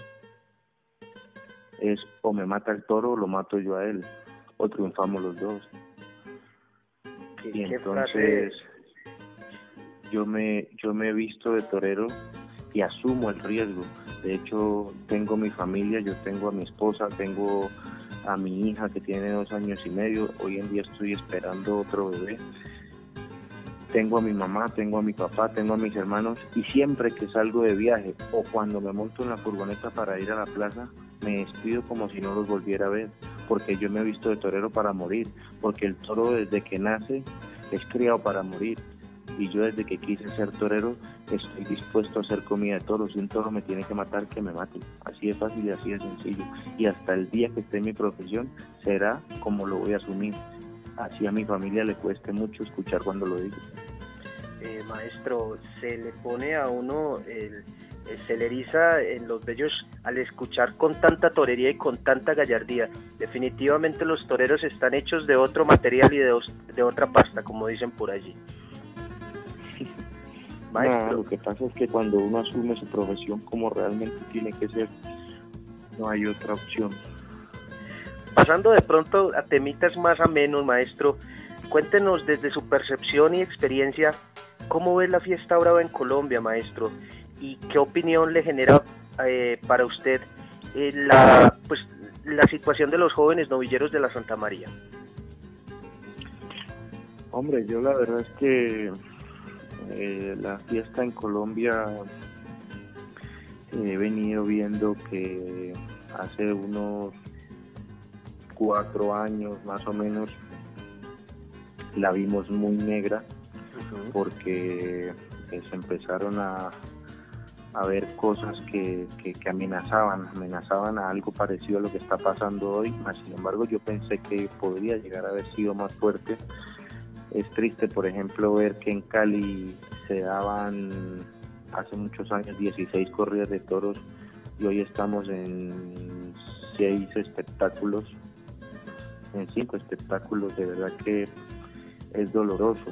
es: o me mata el toro o lo mato yo a él, o triunfamos los dos. Y entonces yo me he visto de torero y asumo el riesgo. De hecho, tengo mi familia, yo tengo a mi esposa, tengo a mi hija que tiene 2 años y medio, hoy en día estoy esperando otro bebé. Tengo a mi mamá, tengo a mi papá, tengo a mis hermanos, y siempre que salgo de viaje o cuando me monto en la furgoneta para ir a la plaza, me despido como si no los volviera a ver, porque yo me he visto de torero para morir, porque el toro desde que nace es criado para morir, y yo desde que quise ser torero estoy dispuesto a hacer comida de toro. Si un toro me tiene que matar, que me mate, así de fácil y así de sencillo, y hasta el día que esté en mi profesión será como lo voy a asumir, así a mi familia le cueste mucho escuchar cuando lo digo. Maestro, se le pone a uno, se le eriza en los vellos al escuchar con tanta torería y con tanta gallardía. Definitivamente los toreros están hechos de otro material y de otra pasta, como dicen por allí. Maestro, lo que pasa es que cuando uno asume su profesión como realmente tiene que ser, no hay otra opción. Pasando de pronto a temitas más amenos, maestro, cuéntenos desde su percepción y experiencia, ¿cómo ve la fiesta brava en Colombia, maestro? ¿Y qué opinión le genera para usted la situación de los jóvenes novilleros de la Santa María? Hombre, yo la verdad es que la fiesta en Colombia he venido viendo que hace unos 4 años más o menos la vimos muy negra, porque se empezaron a ver cosas que amenazaban a algo parecido a lo que está pasando hoy. Sin embargo, yo pensé que podría llegar a haber sido más fuerte. Es triste, por ejemplo, ver que en Cali se daban hace muchos años 16 corridas de toros y hoy estamos en 6 espectáculos, en 5 espectáculos. De verdad que es doloroso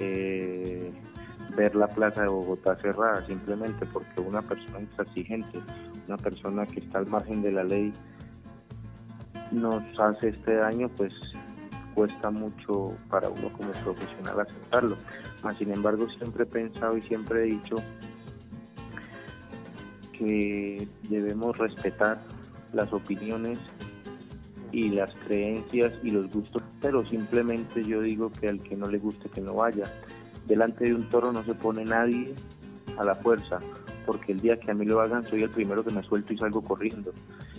ver la plaza de Bogotá cerrada, simplemente porque una persona intransigente, una persona que está al margen de la ley, nos hace este daño. Pues cuesta mucho para uno como profesional aceptarlo. Sin embargo, siempre he pensado y siempre he dicho que debemos respetar las opiniones y las creencias y los gustos, pero simplemente yo digo que al que no le guste que no vaya. Delante de un toro no se pone nadie a la fuerza, porque el día que a mí lo hagan soy el primero que me suelto y salgo corriendo.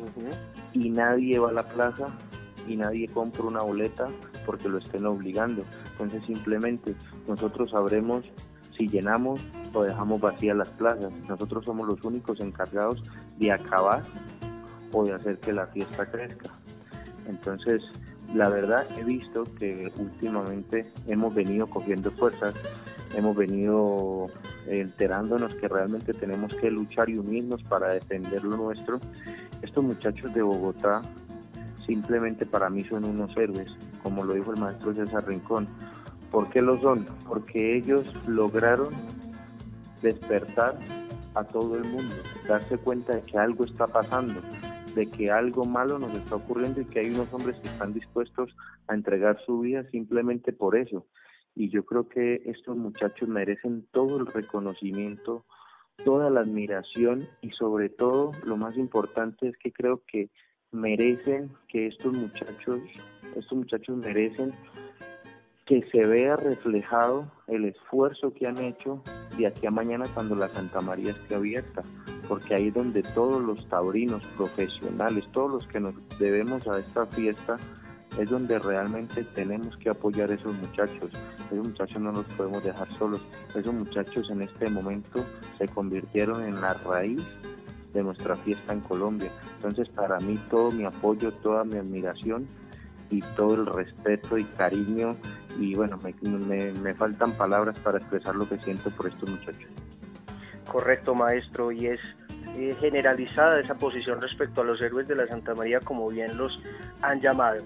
Y nadie va a la plaza y nadie compra una boleta porque lo estén obligando. Entonces simplemente nosotros sabremos si llenamos o dejamos vacías las plazas. Nosotros somos los únicos encargados de acabar o de hacer que la fiesta crezca. Entonces, la verdad he visto que últimamente hemos venido cogiendo fuerzas, hemos venido enterándonos que realmente tenemos que luchar y unirnos para defender lo nuestro. Estos muchachos de Bogotá simplemente para mí son unos héroes, como lo dijo el maestro César Rincón. ¿Por qué lo son? Porque ellos lograron despertar a todo el mundo, darse cuenta de que algo está pasando, de que algo malo nos está ocurriendo y que hay unos hombres que están dispuestos a entregar su vida simplemente por eso. Y yo creo que estos muchachos merecen todo el reconocimiento, toda la admiración y sobre todo lo más importante es que creo que merecen que estos muchachos merecen que se vea reflejado el esfuerzo que han hecho de aquí a mañana cuando la Santa María esté abierta, porque ahí es donde todos los taurinos profesionales, todos los que nos debemos a esta fiesta, es donde realmente tenemos que apoyar a esos muchachos. Esos muchachos no los podemos dejar solos. Esos muchachos en este momento se convirtieron en la raíz de nuestra fiesta en Colombia. Entonces, para mí, todo mi apoyo, toda mi admiración y todo el respeto y cariño, y bueno, me faltan palabras para expresar lo que siento por estos muchachos. Correcto, maestro, y es generalizada esa posición respecto a los héroes de la Santa María, como bien los han llamado.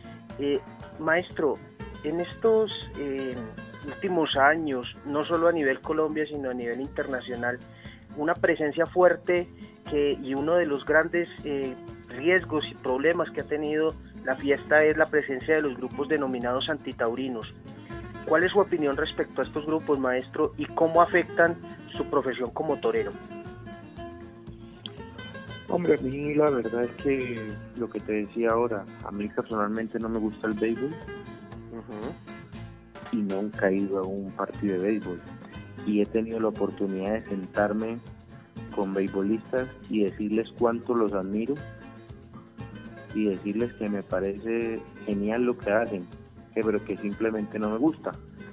Maestro, en estos últimos años, no solo a nivel Colombia, sino a nivel internacional, una presencia fuerte y uno de los grandes riesgos y problemas que ha tenido la fiesta es la presencia de los grupos denominados antitaurinos. ¿Cuál es su opinión respecto a estos grupos, maestro, y cómo afectan su profesión como torero? Hombre, a mí la verdad es que lo que te decía ahora, a mí personalmente no me gusta el béisbol y nunca he ido a un partido de béisbol y he tenido la oportunidad de sentarme con beisbolistas y decirles cuánto los admiro y decirles que me parece genial lo que hacen, pero que simplemente no me gusta.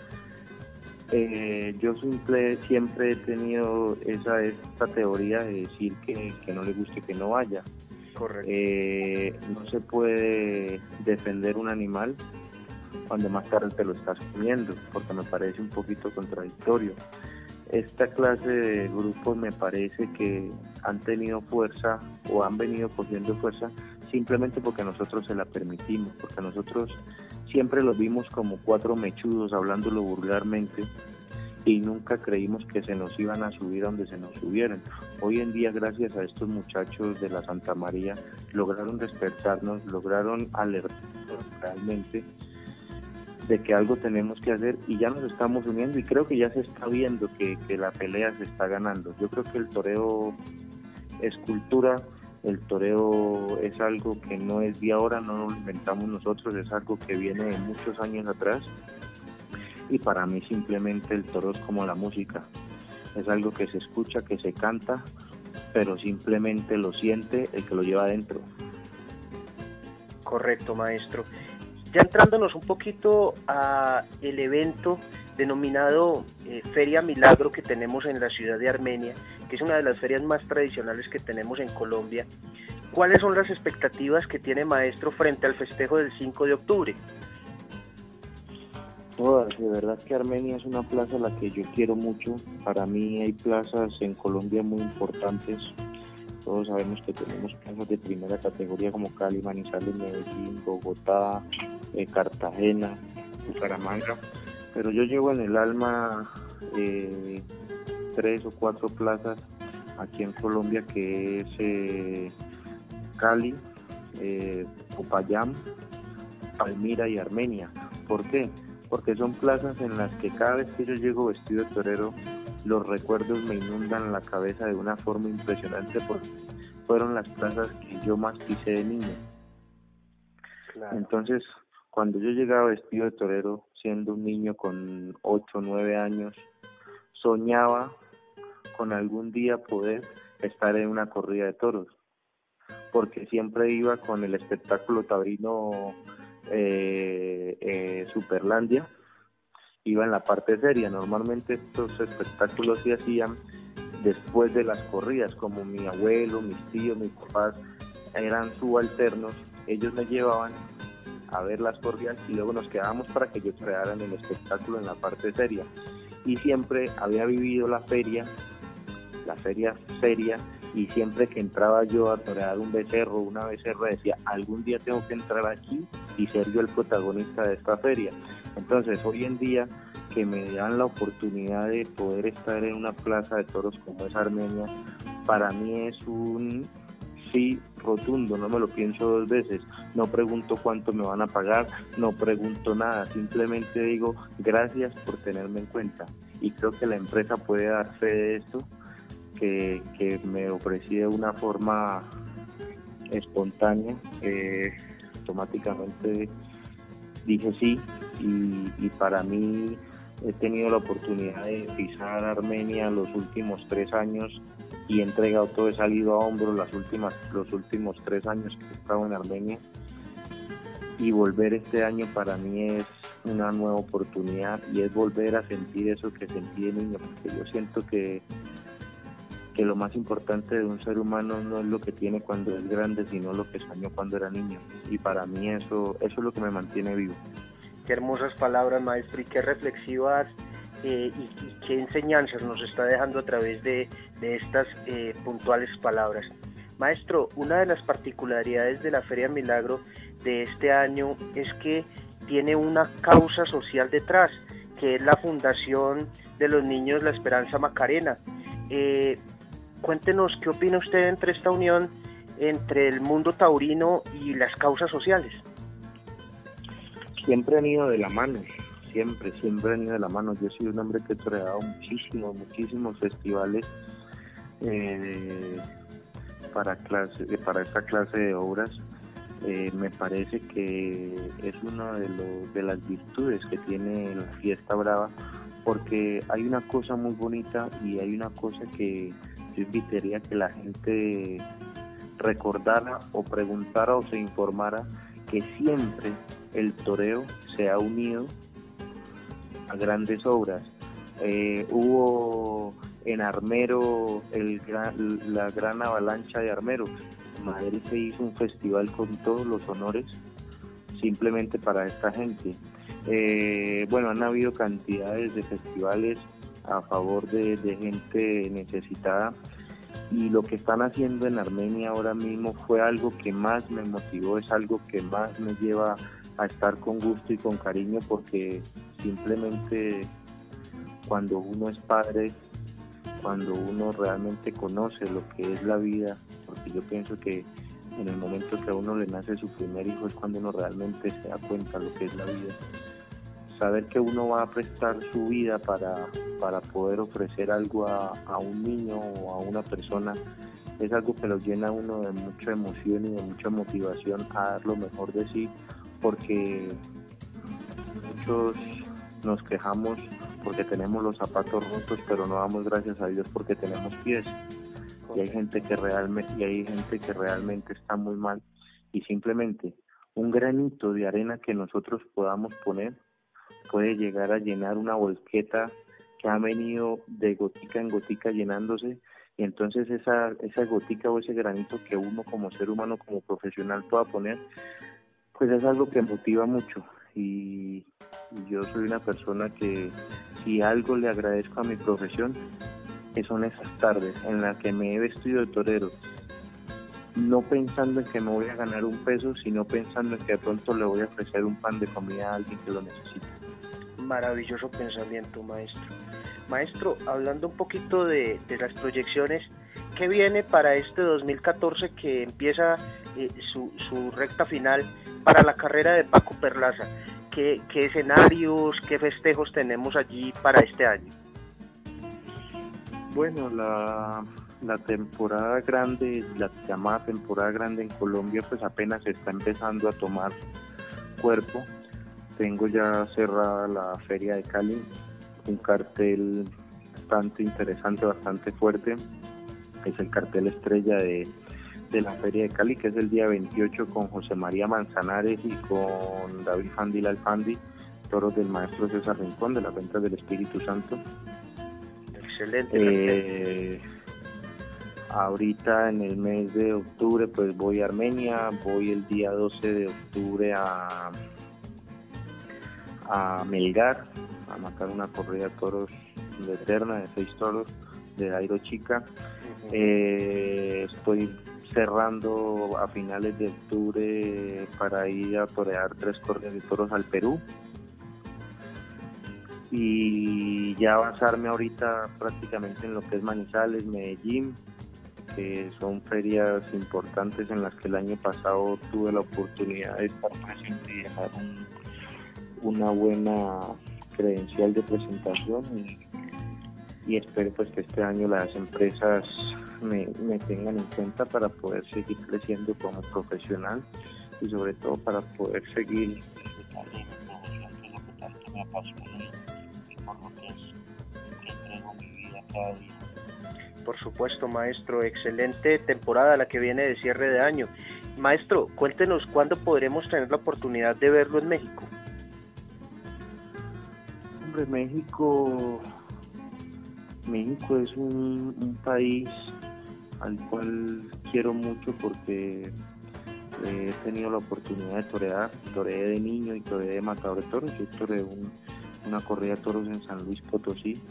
Yo siempre he tenido esta teoría de decir que no le guste que no vaya. Correcto. No se puede defender un animal cuando más tarde te lo estás comiendo, porque me parece un poquito contradictorio. Esta clase de grupos me parece que han tenido fuerza o han venido cogiendo fuerza simplemente porque nosotros se la permitimos, porque nosotros siempre los vimos como cuatro mechudos, hablándolo vulgarmente, y nunca creímos que se nos iban a subir a donde se nos subieran. Hoy en día, gracias a estos muchachos de la Santa María, lograron despertarnos, lograron alertarnos realmente de que algo tenemos que hacer y ya nos estamos uniendo y creo que ya se está viendo que la pelea se está ganando. Yo creo que el toreo es cultura, el toreo es algo que no es de ahora, no lo inventamos nosotros, es algo que viene de muchos años atrás y para mí simplemente el toro es como la música, es algo que se escucha, que se canta, pero simplemente lo siente el que lo lleva adentro. Correcto, maestro. Ya entrándonos un poquito a el evento denominado Feria Milagro que tenemos en la ciudad de Armenia, que es una de las ferias más tradicionales que tenemos en Colombia, ¿cuáles son las expectativas que tiene maestro frente al festejo del 5 de octubre? Todas, de verdad que Armenia es una plaza a la que yo quiero mucho. Para mí hay plazas en Colombia muy importantes. Todos sabemos que tenemos plazas de primera categoría como Cali, Manizales, Medellín, Bogotá, Cartagena, Bucaramanga. Pero yo llevo en el alma 3 o 4 plazas aquí en Colombia, que es Cali, Popayán, Palmira y Armenia. ¿Por qué? Porque son plazas en las que cada vez que yo llego vestido de torero, los recuerdos me inundan la cabeza de una forma impresionante porque fueron las plazas que yo más pisé de niño. Claro. Entonces, cuando yo llegaba vestido de torero, siendo un niño con 8 o 9 años, soñaba con algún día poder estar en una corrida de toros, porque siempre iba con el espectáculo taurino Superlandia, iba en la parte seria. Normalmente estos espectáculos se hacían después de las corridas, como mi abuelo, mis tíos, mis papás eran subalternos, ellos me llevaban a ver las corridas y luego nos quedábamos para que ellos crearan el espectáculo en la parte seria. Y siempre había vivido la feria seria, y siempre que entraba yo a torear un becerro, una becerra, decía, algún día tengo que entrar aquí y ser yo el protagonista de esta feria. Entonces, hoy en día, que me dan la oportunidad de poder estar en una plaza de toros como es Armenia, para mí es un sí rotundo, no me lo pienso dos veces, no pregunto cuánto me van a pagar, no pregunto nada, simplemente digo gracias por tenerme en cuenta, y creo que la empresa puede dar fe de esto, que me ofrecí de una forma espontánea, automáticamente dije sí, y para mí he tenido la oportunidad de pisar Armenia los últimos 3 años y he entregado todo, he salido a hombros los últimos 3 años que he estado en Armenia, y volver este año para mí es una nueva oportunidad y es volver a sentir eso que sentí de niño, porque yo siento que lo más importante de un ser humano no es lo que tiene cuando es grande, sino lo que soñó cuando era niño, y para mí eso es lo que me mantiene vivo. Qué hermosas palabras, maestro, y qué reflexivas y qué enseñanzas nos está dejando a través de estas puntuales palabras. Maestro, una de las particularidades de la Feria Milagro de este año es que tiene una causa social detrás, que es la Fundación de los Niños La Esperanza Macarena. Cuéntenos qué opina usted entre esta unión entre el mundo taurino y las causas sociales. Siempre han ido de la mano, siempre han ido de la mano. Yo soy un hombre que he toreado muchísimos festivales para esta clase de obras. Me parece que es una de las virtudes que tiene la Fiesta Brava, porque hay una cosa muy bonita y hay una cosa que yo invitaría a que la gente recordara o preguntara o se informara, que siempre el toreo se ha unido a grandes obras. Hubo en Armero la gran avalancha de Armero. En Madrid se hizo un festival con todos los honores simplemente para esta gente. Bueno, han habido cantidades de festivales a favor de gente necesitada, y lo que están haciendo en Armenia ahora mismo fue algo que más me motivó, es algo que más me lleva a estar con gusto y con cariño, porque simplemente cuando uno es padre, cuando uno realmente conoce lo que es la vida, porque yo pienso que en el momento que a uno le nace su primer hijo es cuando uno realmente se da cuenta de lo que es la vida. Saber que uno va a prestar su vida para poder ofrecer algo a un niño o a una persona es algo que lo llena a uno de mucha emoción y de mucha motivación a dar lo mejor de sí, porque muchos nos quejamos porque tenemos los zapatos rotos, pero no damos gracias a Dios porque tenemos pies. Y hay gente que realmente está muy mal, y simplemente un granito de arena que nosotros podamos poner puede llegar a llenar una volqueta que ha venido de gotica en gotica llenándose, y entonces esa gotica o ese granito que uno como ser humano, como profesional pueda poner, pues es algo que motiva mucho. Y yo soy una persona que, si algo le agradezco a mi profesión, que son esas tardes en las que me he vestido de torero, no pensando en que me voy a ganar un peso, sino pensando en que de pronto le voy a ofrecer un pan de comida a alguien que lo necesita. Maravilloso pensamiento, maestro. Maestro, hablando un poquito de las proyecciones, ¿qué viene para este 2014 que empieza su recta final para la carrera de Paco Perlaza? ¿Qué escenarios, qué festejos tenemos allí para este año? Bueno, la temporada grande, la llamada temporada grande en Colombia, pues apenas está empezando a tomar cuerpo. Tengo ya cerrada la Feria de Cali, un cartel bastante interesante, bastante fuerte. Es el cartel estrella de la Feria de Cali, que es el día 28 con José María Manzanares y con David Fandil Alfandi, toros del maestro César Rincón, de las ventas del Espíritu Santo. Excelente. Ahorita en el mes de octubre pues voy a Armenia, voy el día 12 de octubre a Melgar a matar una corrida de toros de Eterna, de 6 toros de Dairo Chica. Estoy cerrando a finales de octubre para ir a torear 3 corridas de toros al Perú. Y ya basarme ahorita prácticamente en lo que es Manizales, Medellín, que son ferias importantes en las que el año pasado tuve la oportunidad de estar presente y dejar una buena credencial de presentación, y espero pues que este año las empresas me tengan en cuenta para poder seguir creciendo como profesional y sobre todo para poder seguir disfrutando de mi profesión, que es lo que tanto me apasiona y por lo que entrego mi vida cada día. Por supuesto, maestro, excelente temporada la que viene de cierre de año. Maestro, cuéntenos cuándo podremos tener la oportunidad de verlo en México. Hombre, México es un país al cual quiero mucho porque he tenido la oportunidad de torear. Toreé de niño y toreé de matador de toros. Yo toreé una corrida de toros en San Luis Potosí.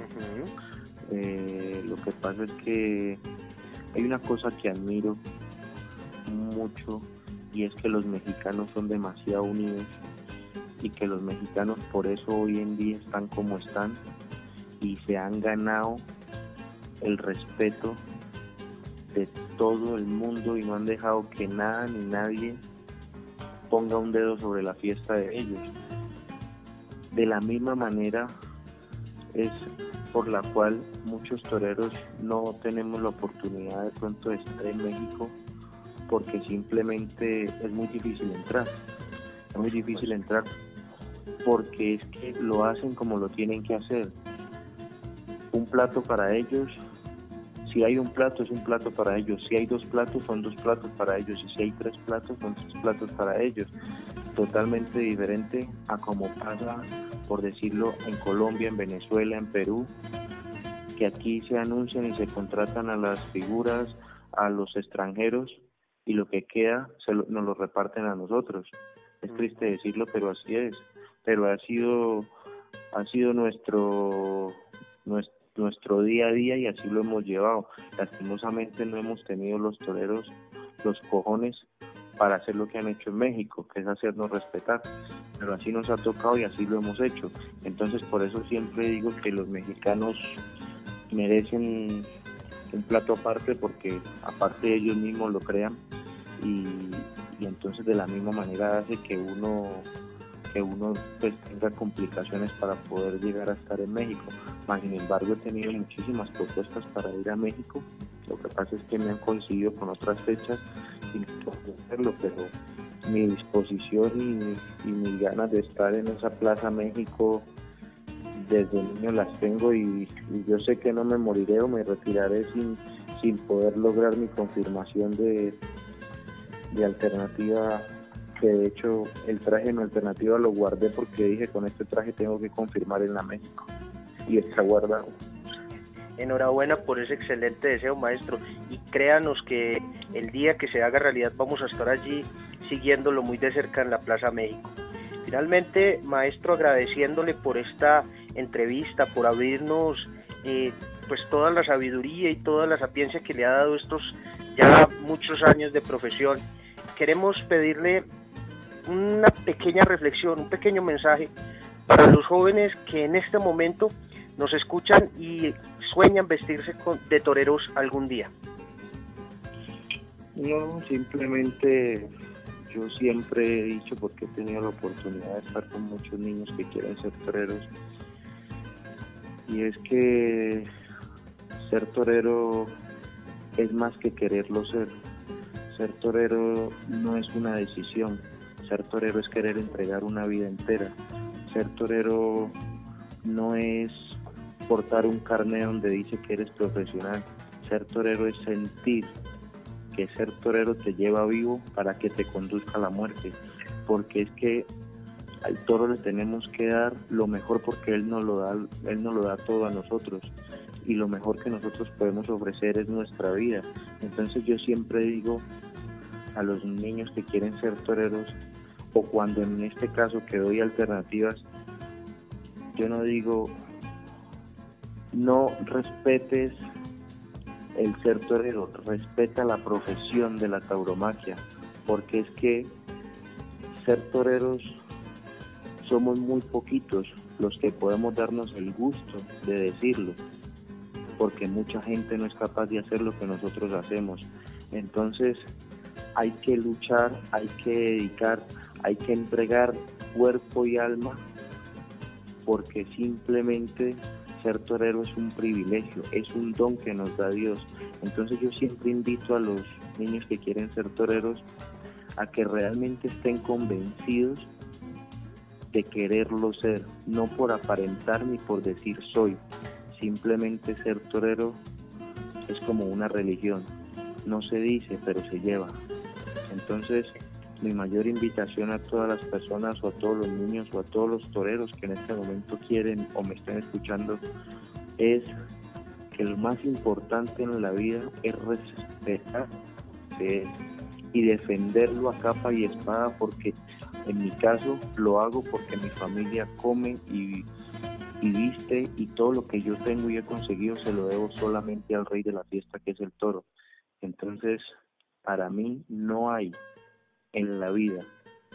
Lo que pasa es que hay una cosa que admiro mucho, y es que los mexicanos son demasiado unidos, y que los mexicanos por eso hoy en día están como están y se han ganado el respeto de todo el mundo, y no han dejado que nada ni nadie ponga un dedo sobre la fiesta de ellos. De la misma manera es por la cual muchos toreros no tenemos la oportunidad de pronto de estar en México, porque simplemente es muy difícil entrar. Es muy difícil entrar porque es que lo hacen como lo tienen que hacer. Un plato para ellos, si hay un plato es un plato para ellos, si hay 2 platos son 2 platos para ellos, y si hay 3 platos son 3 platos para ellos. Totalmente diferente a como pasa, por decirlo, en Colombia, en Venezuela, en Perú, que aquí se anuncian y se contratan a las figuras, a los extranjeros, y lo que queda nos lo reparten a nosotros. Es triste decirlo, pero así es. Pero ha sido nuestro día a día, y así lo hemos llevado. Lastimosamente no hemos tenido los toreros los cojones para hacer lo que han hecho en México, que es hacernos respetar, pero así nos ha tocado y así lo hemos hecho. Entonces por eso siempre digo que los mexicanos merecen un plato aparte, porque aparte ellos mismos lo crean, y entonces de la misma manera hace que uno pues tenga complicaciones para poder llegar a estar en México. Sin embargo, he tenido muchísimas propuestas para ir a México. Lo que pasa es que me han conseguido con otras fechas y no puedo hacerlo, pero mi disposición y mis ganas de estar en esa Plaza México desde niño las tengo, y yo sé que no me moriré o me retiraré sin poder lograr mi confirmación de alternativa, que de hecho el traje en alternativa lo guardé porque dije, con este traje tengo que confirmar en la México, y está guardado. Enhorabuena por ese excelente deseo, maestro, y créanos que el día que se haga realidad vamos a estar allí siguiéndolo muy de cerca en la Plaza México. Finalmente, maestro, agradeciéndole por esta entrevista, por abrirnos pues toda la sabiduría y toda la sapiencia que le ha dado estos ya muchos años de profesión. Queremos pedirle una pequeña reflexión, un pequeño mensaje para los jóvenes que en este momento nos escuchan y sueñan vestirse de toreros algún día. No, simplemente yo siempre he dicho, porque he tenido la oportunidad de estar con muchos niños que quieren ser toreros, y es que ser torero es más que quererlo ser. Ser torero no es una decisión. Ser torero es querer entregar una vida entera. Ser torero no es portar un carnet donde dice que eres profesional. Ser torero es sentir que ser torero te lleva vivo para que te conduzca a la muerte, porque es que al toro le tenemos que dar lo mejor, porque él nos lo da todo a nosotros, y lo mejor que nosotros podemos ofrecer es nuestra vida. Entonces yo siempre digo a los niños que quieren ser toreros, o cuando en este caso que doy alternativas, yo no digo no respetes el ser torero, respeta la profesión de la tauromaquia, porque es que ser toreros somos muy poquitos los que podemos darnos el gusto de decirlo, porque mucha gente no es capaz de hacer lo que nosotros hacemos. Entonces hay que luchar, hay que dedicar, hay que entregar cuerpo y alma, porque simplemente ser torero es un privilegio, es un don que nos da Dios. Entonces yo siempre invito a los niños que quieren ser toreros a que realmente estén convencidos de quererlo ser, no por aparentar ni por decir soy. Simplemente ser torero es como una religión, no se dice pero se lleva. Entonces mi mayor invitación a todas las personas, o a todos los niños, o a todos los toreros que en este momento quieren o me estén escuchando, es que lo más importante en la vida es respetar y defenderlo a capa y espada, porque en mi caso lo hago porque mi familia come y viste, y todo lo que yo tengo y he conseguido se lo debo solamente al rey de la fiesta, que es el toro. Entonces para mí no hay en la vida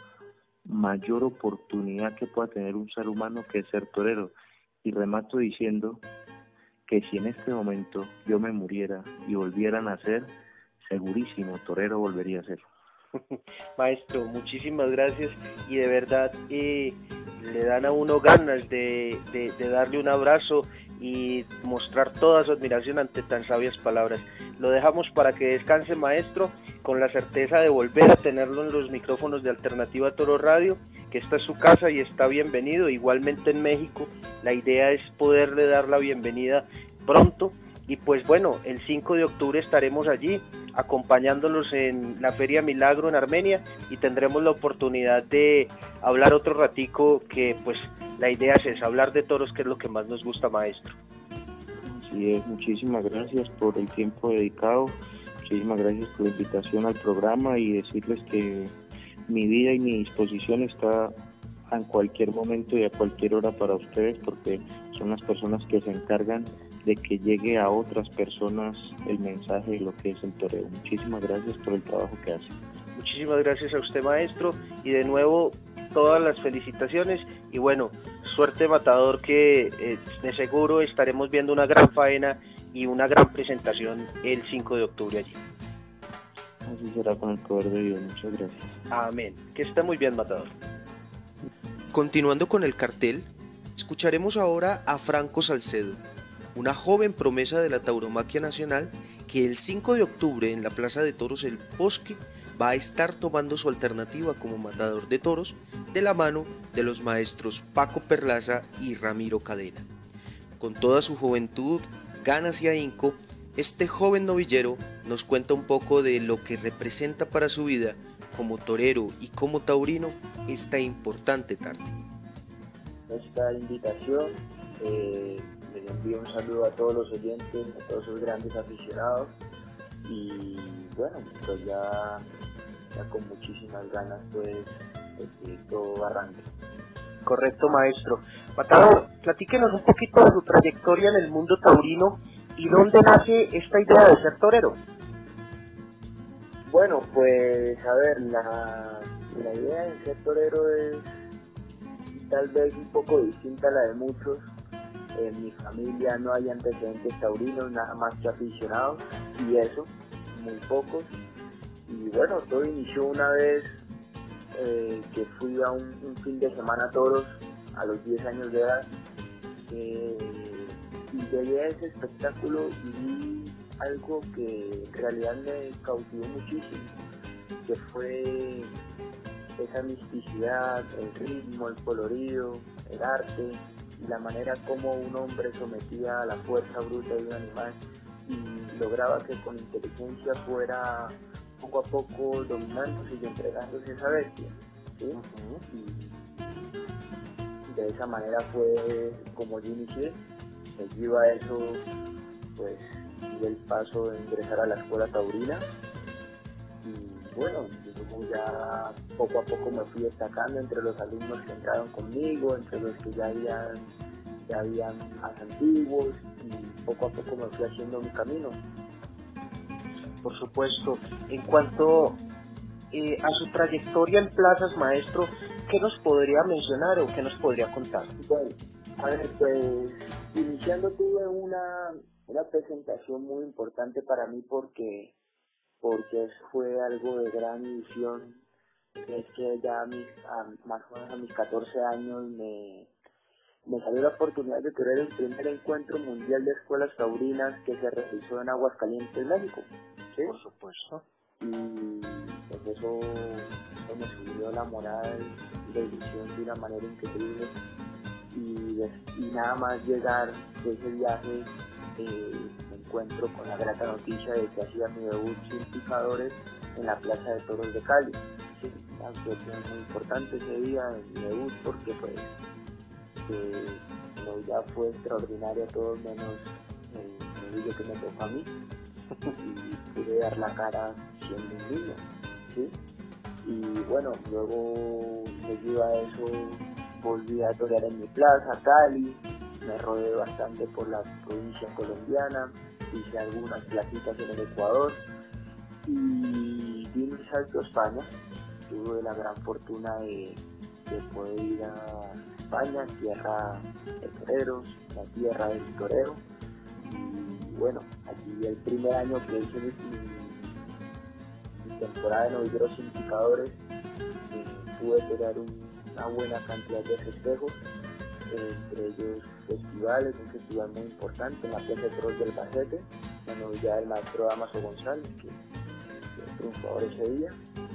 mayor oportunidad que pueda tener un ser humano que ser torero. Y remato diciendo que si en este momento yo me muriera y volviera a nacer, segurísimo torero volvería a ser. Maestro, muchísimas gracias, y de verdad le dan a uno ganas de darle un abrazo y mostrar toda su admiración ante tan sabias palabras. Lo dejamos para que descanse, maestro, con la certeza de volver a tenerlo en los micrófonos de Alternativa Toro Radio, que esta es su casa y está bienvenido. Igualmente en México, la idea es poderle dar la bienvenida pronto, y pues bueno, el 5 de octubre estaremos allí acompañándolos en la Feria Milagro en Armenia, y tendremos la oportunidad de hablar otro ratico, que pues la idea es esa, hablar de toros, que es lo que más nos gusta, maestro. Así es, muchísimas gracias por el tiempo dedicado, muchísimas gracias por la invitación al programa, y decirles que mi vida y mi disposición está en cualquier momento y a cualquier hora para ustedes, porque son las personas que se encargan de que llegue a otras personas el mensaje de lo que es el toreo. Muchísimas gracias por el trabajo que hace. Muchísimas gracias a usted, maestro, y de nuevo todas las felicitaciones, y bueno, suerte, matador, que de seguro estaremos viendo una gran faena y una gran presentación el 5 de octubre allí. Así será, con el poder de Dios. Muchas gracias. Amén. Que esté muy bien, matador. Continuando con el cartel, escucharemos ahora a Franco Salcedo, una joven promesa de la tauromaquia nacional, que el 5 de octubre en la Plaza de Toros El Bosque va a estar tomando su alternativa como matador de toros de la mano de los maestros Paco Perlaza y Ramiro Cadena. Con toda su juventud, ganas y ahínco, este joven novillero nos cuenta un poco de lo que representa para su vida como torero y como taurino esta importante tarde. Esta invitación, les envío un saludo a todos los oyentes, a todos esos grandes aficionados, y bueno, pues ya con muchísimas ganas pues de que todo arranque. Correcto, maestro. Matador, platíquenos un poquito de su trayectoria en el mundo taurino y dónde nace esta idea de ser torero. Bueno, pues a ver, la idea de ser torero es tal vez un poco distinta a la de muchos. En mi familia no hay antecedentes taurinos, nada más que aficionados, y eso, muy pocos. Y bueno, todo inició una vez que fui a un fin de semana a toros a los 10 años de edad, y llegué a ese espectáculo y vi algo que en realidad me cautivó muchísimo, que fue esa misticidad, el ritmo, el colorido, el arte, la manera como un hombre sometía a la fuerza bruta de un animal y lograba que con inteligencia fuera poco a poco dominándose y entregándose a esa bestia, ¿sí? Y de esa manera fue como yo inicié. Seguido a eso, pues di el paso de ingresar a la escuela taurina y bueno, yo ya poco a poco me fui destacando entre los alumnos que entraron conmigo, entre los que ya habían más antiguos, y poco a poco me fui haciendo mi camino. Por supuesto. En cuanto a su trayectoria en plazas, maestro, ¿qué nos podría mencionar o qué nos podría contar? Bueno, a ver, pues iniciando tuve una presentación muy importante para mí porque fue algo de gran ilusión. Es que ya más o menos a mis 14 años me salió la oportunidad de tener el primer encuentro mundial de escuelas taurinas que se realizó en Aguascalientes, México. ¿Sí? Por supuesto. Y pues eso me subió la moral de ilusión de una manera increíble. Y nada más llegar de ese viaje, me encuentro con la grata noticia de que hacía mi debut sin picadores en la Plaza de Toros de Cali. Sí, una actuación muy importante ese día en mi debut porque pues ya fue extraordinario todo menos el novillo que me tocó a mí y pude dar la cara siendo un niño, ¿sí? Y bueno, luego seguido a eso volví a torear en mi plaza, Cali, me rodeé bastante por la provincia colombiana, hice algunas placitas en el Ecuador y di un salto a España. Tuve la gran fortuna de poder ir a España, tierra de toreros, la tierra del torero. Y bueno, aquí el primer año que hice mi temporada de novilleros sin picadores, pude torear una buena cantidad de festejos, entre ellos festivales, un festival muy importante en la Plaza de Toros del Bacete, la novillada del maestro Damaso González, que fue triunfador ese día,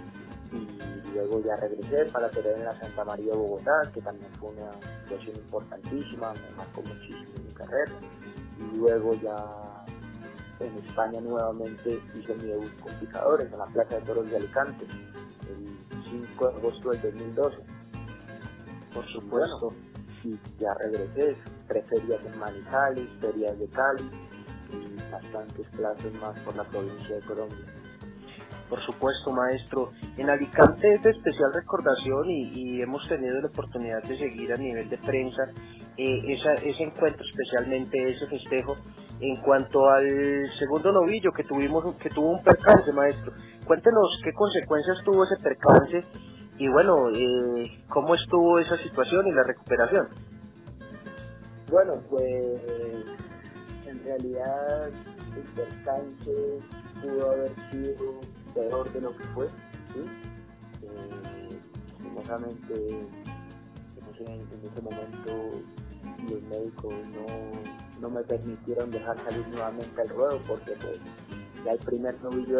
y luego ya regresé para torear en la Santa María de Bogotá, que también fue una situación importantísima, me marcó muchísimo mi carrera, y luego ya en España nuevamente hice mi debut con picadores en la Plaza de Toros de Alicante, el 5 de agosto del 2012. Por supuesto. Bueno, y ya regresé, 3 ferias en Manizales, ferias de Cali y bastantes plazas más por la provincia de Colombia. Por supuesto, maestro. En Alicante es de especial recordación y hemos tenido la oportunidad de seguir a nivel de prensa ese encuentro, especialmente ese festejo. En cuanto al segundo novillo que tuvo un percance, maestro, cuéntenos qué consecuencias tuvo ese percance y bueno, cómo estuvo esa situación y la recuperación. Bueno, pues en realidad el percance pudo haber sido peor de lo que fue, ¿sí? Lastimosamente en ese momento los médicos no me permitieron dejar salir nuevamente al ruedo porque pues ya el primer novillo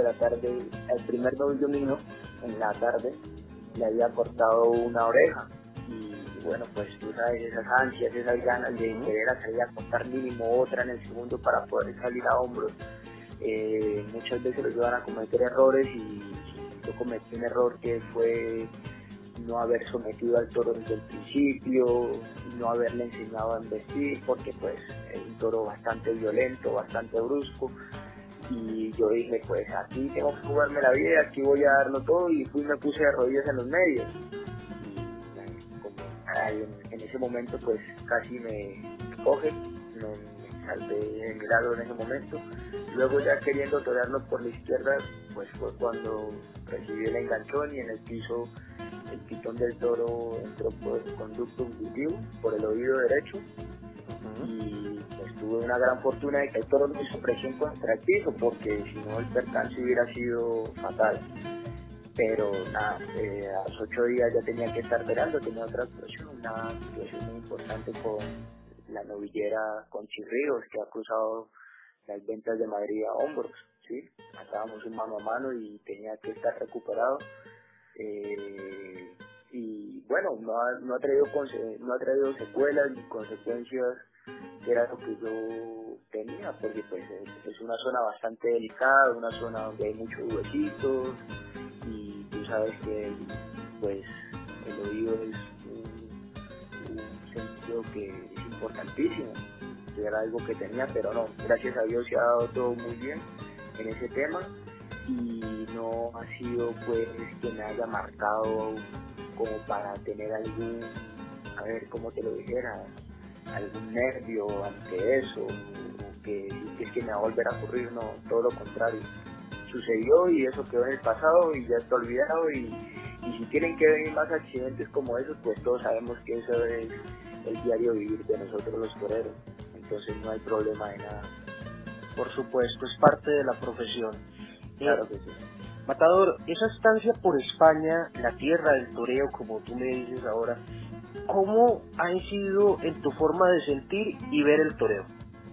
mío en la tarde le había cortado una oreja y bueno, pues tú sabes, esas ansias, esas ganas de querer salir a cortar mínimo otra en el segundo para poder salir a hombros, muchas veces los llevan a cometer errores y yo cometí un error que fue no haber sometido al toro desde el principio, no haberle enseñado a embestir, porque pues es un toro bastante violento, bastante brusco, y yo dije pues aquí tengo que jugarme la vida, aquí voy a darlo todo, y fui y me puse de rodillas en los medios, y como en ese momento pues casi me coge, no me salvé de milagro en ese momento. Luego ya queriendo torearlo por la izquierda, pues fue cuando recibí el enganchón y en el piso el pitón del toro entró por el conducto auditivo, por el oído derecho, y pues tuve una gran fortuna de que el toro no hizo presión contra el piso, porque si no el percance hubiera sido fatal. Pero nada, a los 8 días ya tenía que estar peleando, tenía otra actuación, una situación muy importante con la novillera Conchi Ríos, que ha cruzado las ventas de Madrid a hombros, ¿sí? Estábamos un mano a mano y tenía que estar recuperado. Y bueno, no ha traído secuelas ni consecuencias, que era lo que yo tenía, porque pues es una zona bastante delicada, una zona donde hay muchos huesitos, y tú sabes que pues el oído es un sentido que es importantísimo, que era algo que tenía, pero no, gracias a Dios se ha dado todo muy bien en ese tema, y no ha sido pues que me haya marcado como para tener algún, a ver, ¿cómo te lo dijera? Algún nervio ante eso, o que es que me va a volver a ocurrir, no, todo lo contrario. Sucedió y eso quedó en el pasado y ya está olvidado, y si tienen que venir más accidentes como esos, pues todos sabemos que eso es el diario vivir de nosotros los toreros, entonces no hay problema de nada. Por supuesto, es parte de la profesión. Claro que sí. Matador, esa estancia por España, la tierra del toreo, como tú me dices ahora, ¿cómo ha incidido en tu forma de sentir y ver el toreo?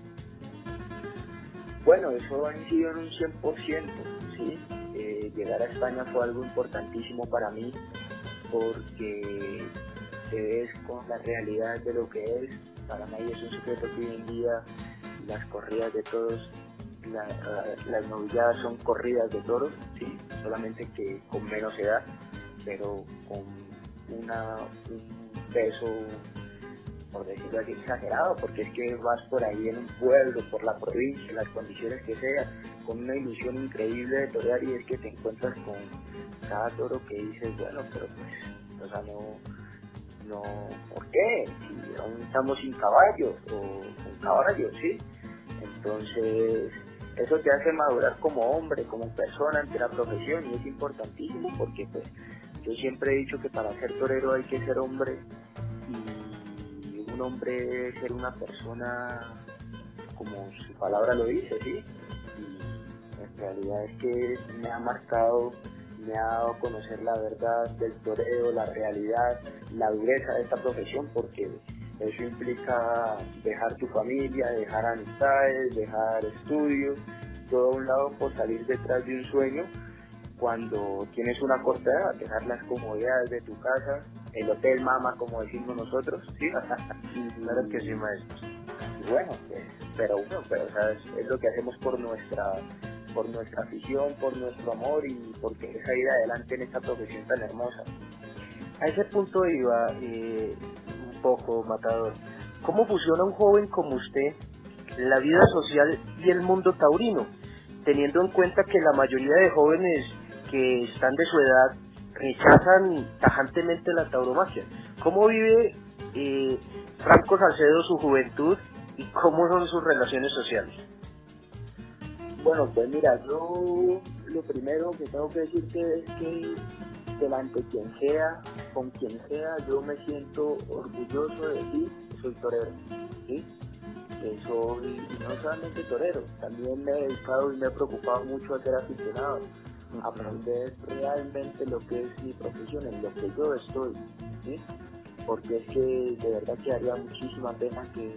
Bueno, eso ha incidido en un 100%, ¿sí? Llegar a España fue algo importantísimo para mí, porque te ves con la realidad de lo que es. Para nadie es un secreto que hoy en día las corridas de toros, las novilladas son corridas de toros, ¿sí? Solamente que con menos edad, pero con un peso, por decirlo así, exagerado, porque es que vas por ahí en un pueblo, por la provincia, las condiciones que sea, con una ilusión increíble de torear, y es que te encuentras con cada toro que dices, bueno, pero pues, o sea, no, ¿por qué? Si aún estamos sin caballos, o con caballos, ¿sí? Entonces, eso te hace madurar como hombre, como persona ante la profesión, y es importantísimo, porque pues yo siempre he dicho que para ser torero hay que ser hombre, y un hombre debe ser una persona como su palabra lo dice, ¿sí? Y en realidad es que me ha marcado, me ha dado a conocer la verdad del toreo, la realidad, la dureza de esta profesión, porque eso implica dejar tu familia, dejar amistades, dejar estudios, todo a un lado por salir detrás de un sueño, cuando tienes una corta edad, dejar las comodidades de tu casa, el hotel mama, como decimos nosotros, ¿sí? Claro que sí, maestro. Y bueno, pero ¿sabes? Es lo que hacemos por nuestra afición, por nuestro amor, y por querer salir adelante en esta profesión tan hermosa. A ese punto iba un poco, Matador. ¿Cómo fusiona un joven como usted la vida social y el mundo taurino, teniendo en cuenta que la mayoría de jóvenes que están de su edad rechazan tajantemente la tauromaquia? ¿Cómo vive Franco Salcedo su juventud y cómo son sus relaciones sociales? Bueno, pues mira, yo lo primero que tengo que decirte es que delante quien sea, con quien sea, yo me siento orgulloso de decir que soy torero, ¿sí? Que soy, y no solamente torero, también me he dedicado y me he preocupado mucho a ser aficionado, a aprender realmente lo que es mi profesión, en lo que yo estoy, ¿sí? Porque es que de verdad que haría muchísima pena que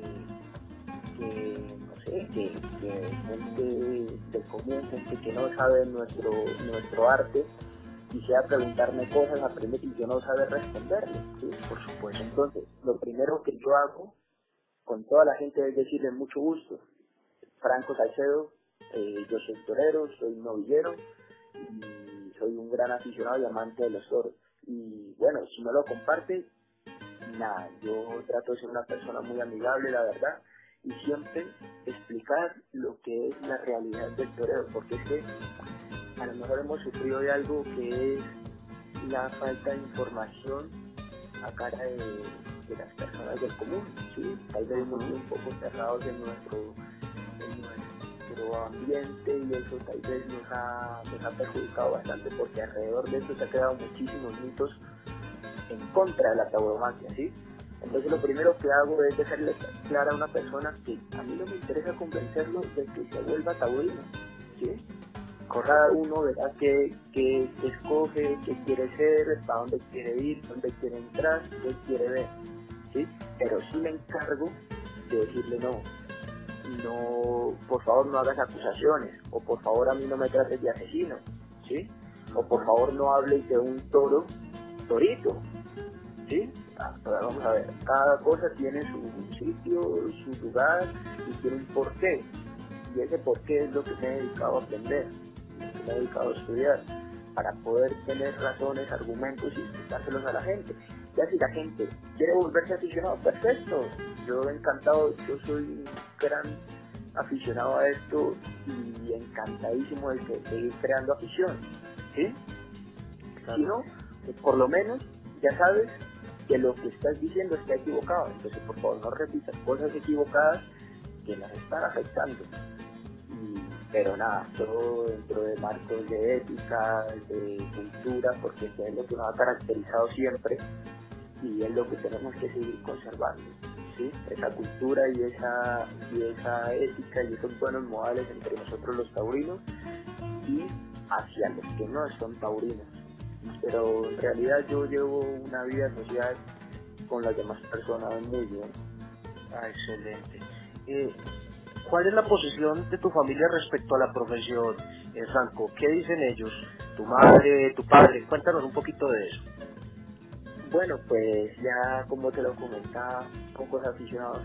no sé, que gente del común, gente que no sabe nuestro arte, quisiera preguntarme cosas, aprender, y yo no sabe responderle, ¿sí? Por supuesto. Entonces, lo primero que yo hago con toda la gente es decirle mucho gusto, Franco Salcedo, yo soy torero, soy novillero, y soy un gran aficionado y amante de los toros. Y bueno, si no lo comparte, nada, yo trato de ser una persona muy amigable, la verdad, y siempre explicar lo que es la realidad del torero, porque es que a lo mejor hemos sufrido de algo que es la falta de información a cara de las personas del común, ¿sí? Tal vez hemos sido un poco cerrados en nuestro ambiente, y eso tal vez nos ha perjudicado bastante, porque alrededor de esto se han creado muchísimos mitos en contra de la tauromaquia, ¿sí? Entonces lo primero que hago es dejarle clara a una persona que a mí no me interesa convencerlo de que se vuelva taurino, ¿sí? Cada uno verá qué escoge, qué quiere ser, para dónde quiere ir, dónde quiere entrar, qué quiere ver, ¿sí? Pero sí me encargo de decirle no, por favor no hagas acusaciones, o por favor a mí no me trates de asesino, ¿sí? O por favor no hables de un torito, ¿sí? ¿sí? Vamos a ver, cada cosa tiene su sitio, su lugar y tiene un porqué. Y ese porqué es lo que me he dedicado a aprender, lo que me he dedicado a estudiar, para poder tener razones, argumentos y explicárselos a la gente. Ya si la gente quiere volverse aficionado, perfecto. Yo encantado, yo soy un gran aficionado a esto y encantadísimo de seguir creando afición, ¿sí? Claro. Si no, pues por lo menos ya sabes que lo que estás diciendo está equivocado. Entonces, por favor, no repitas cosas equivocadas que nos están afectando. Pero nada, todo dentro de marcos de ética, de cultura, porque eso es lo que nos ha caracterizado siempre y es lo que tenemos que seguir conservando, ¿sí? Esa cultura y esa ética y esos buenos modales entre nosotros los taurinos y hacia los que no son taurinos. Pero en realidad yo llevo una vida social con las demás personas muy bien. Excelente. ¿Cuál es la posición de tu familia respecto a la profesión, Franco? ¿Qué dicen ellos? ¿Tu madre, tu padre? Cuéntanos un poquito de eso. Bueno, pues ya como te lo comentaba, pocos aficionados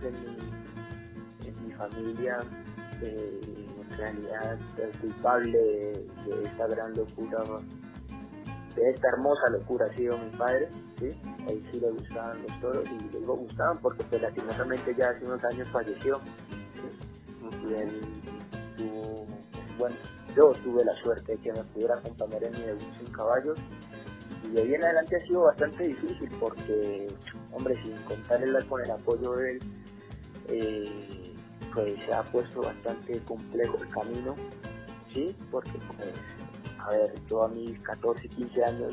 en mi familia. En realidad el culpable de esta gran locura, de esta hermosa locura ha sido mi padre, ¿sí? A él sí le gustaban los toros y le digo gustaban porque pues lastimosamente ya hace unos años falleció, ¿sí? Y él tuvo, bueno, yo tuve la suerte de que me pudiera acompañar en mi debut sin caballos y de ahí en adelante ha sido bastante difícil porque, hombre, sin contarle con el apoyo de él, pues se ha puesto bastante complejo el camino, ¿sí? Porque pues, a ver, yo a mis 14, 15 años,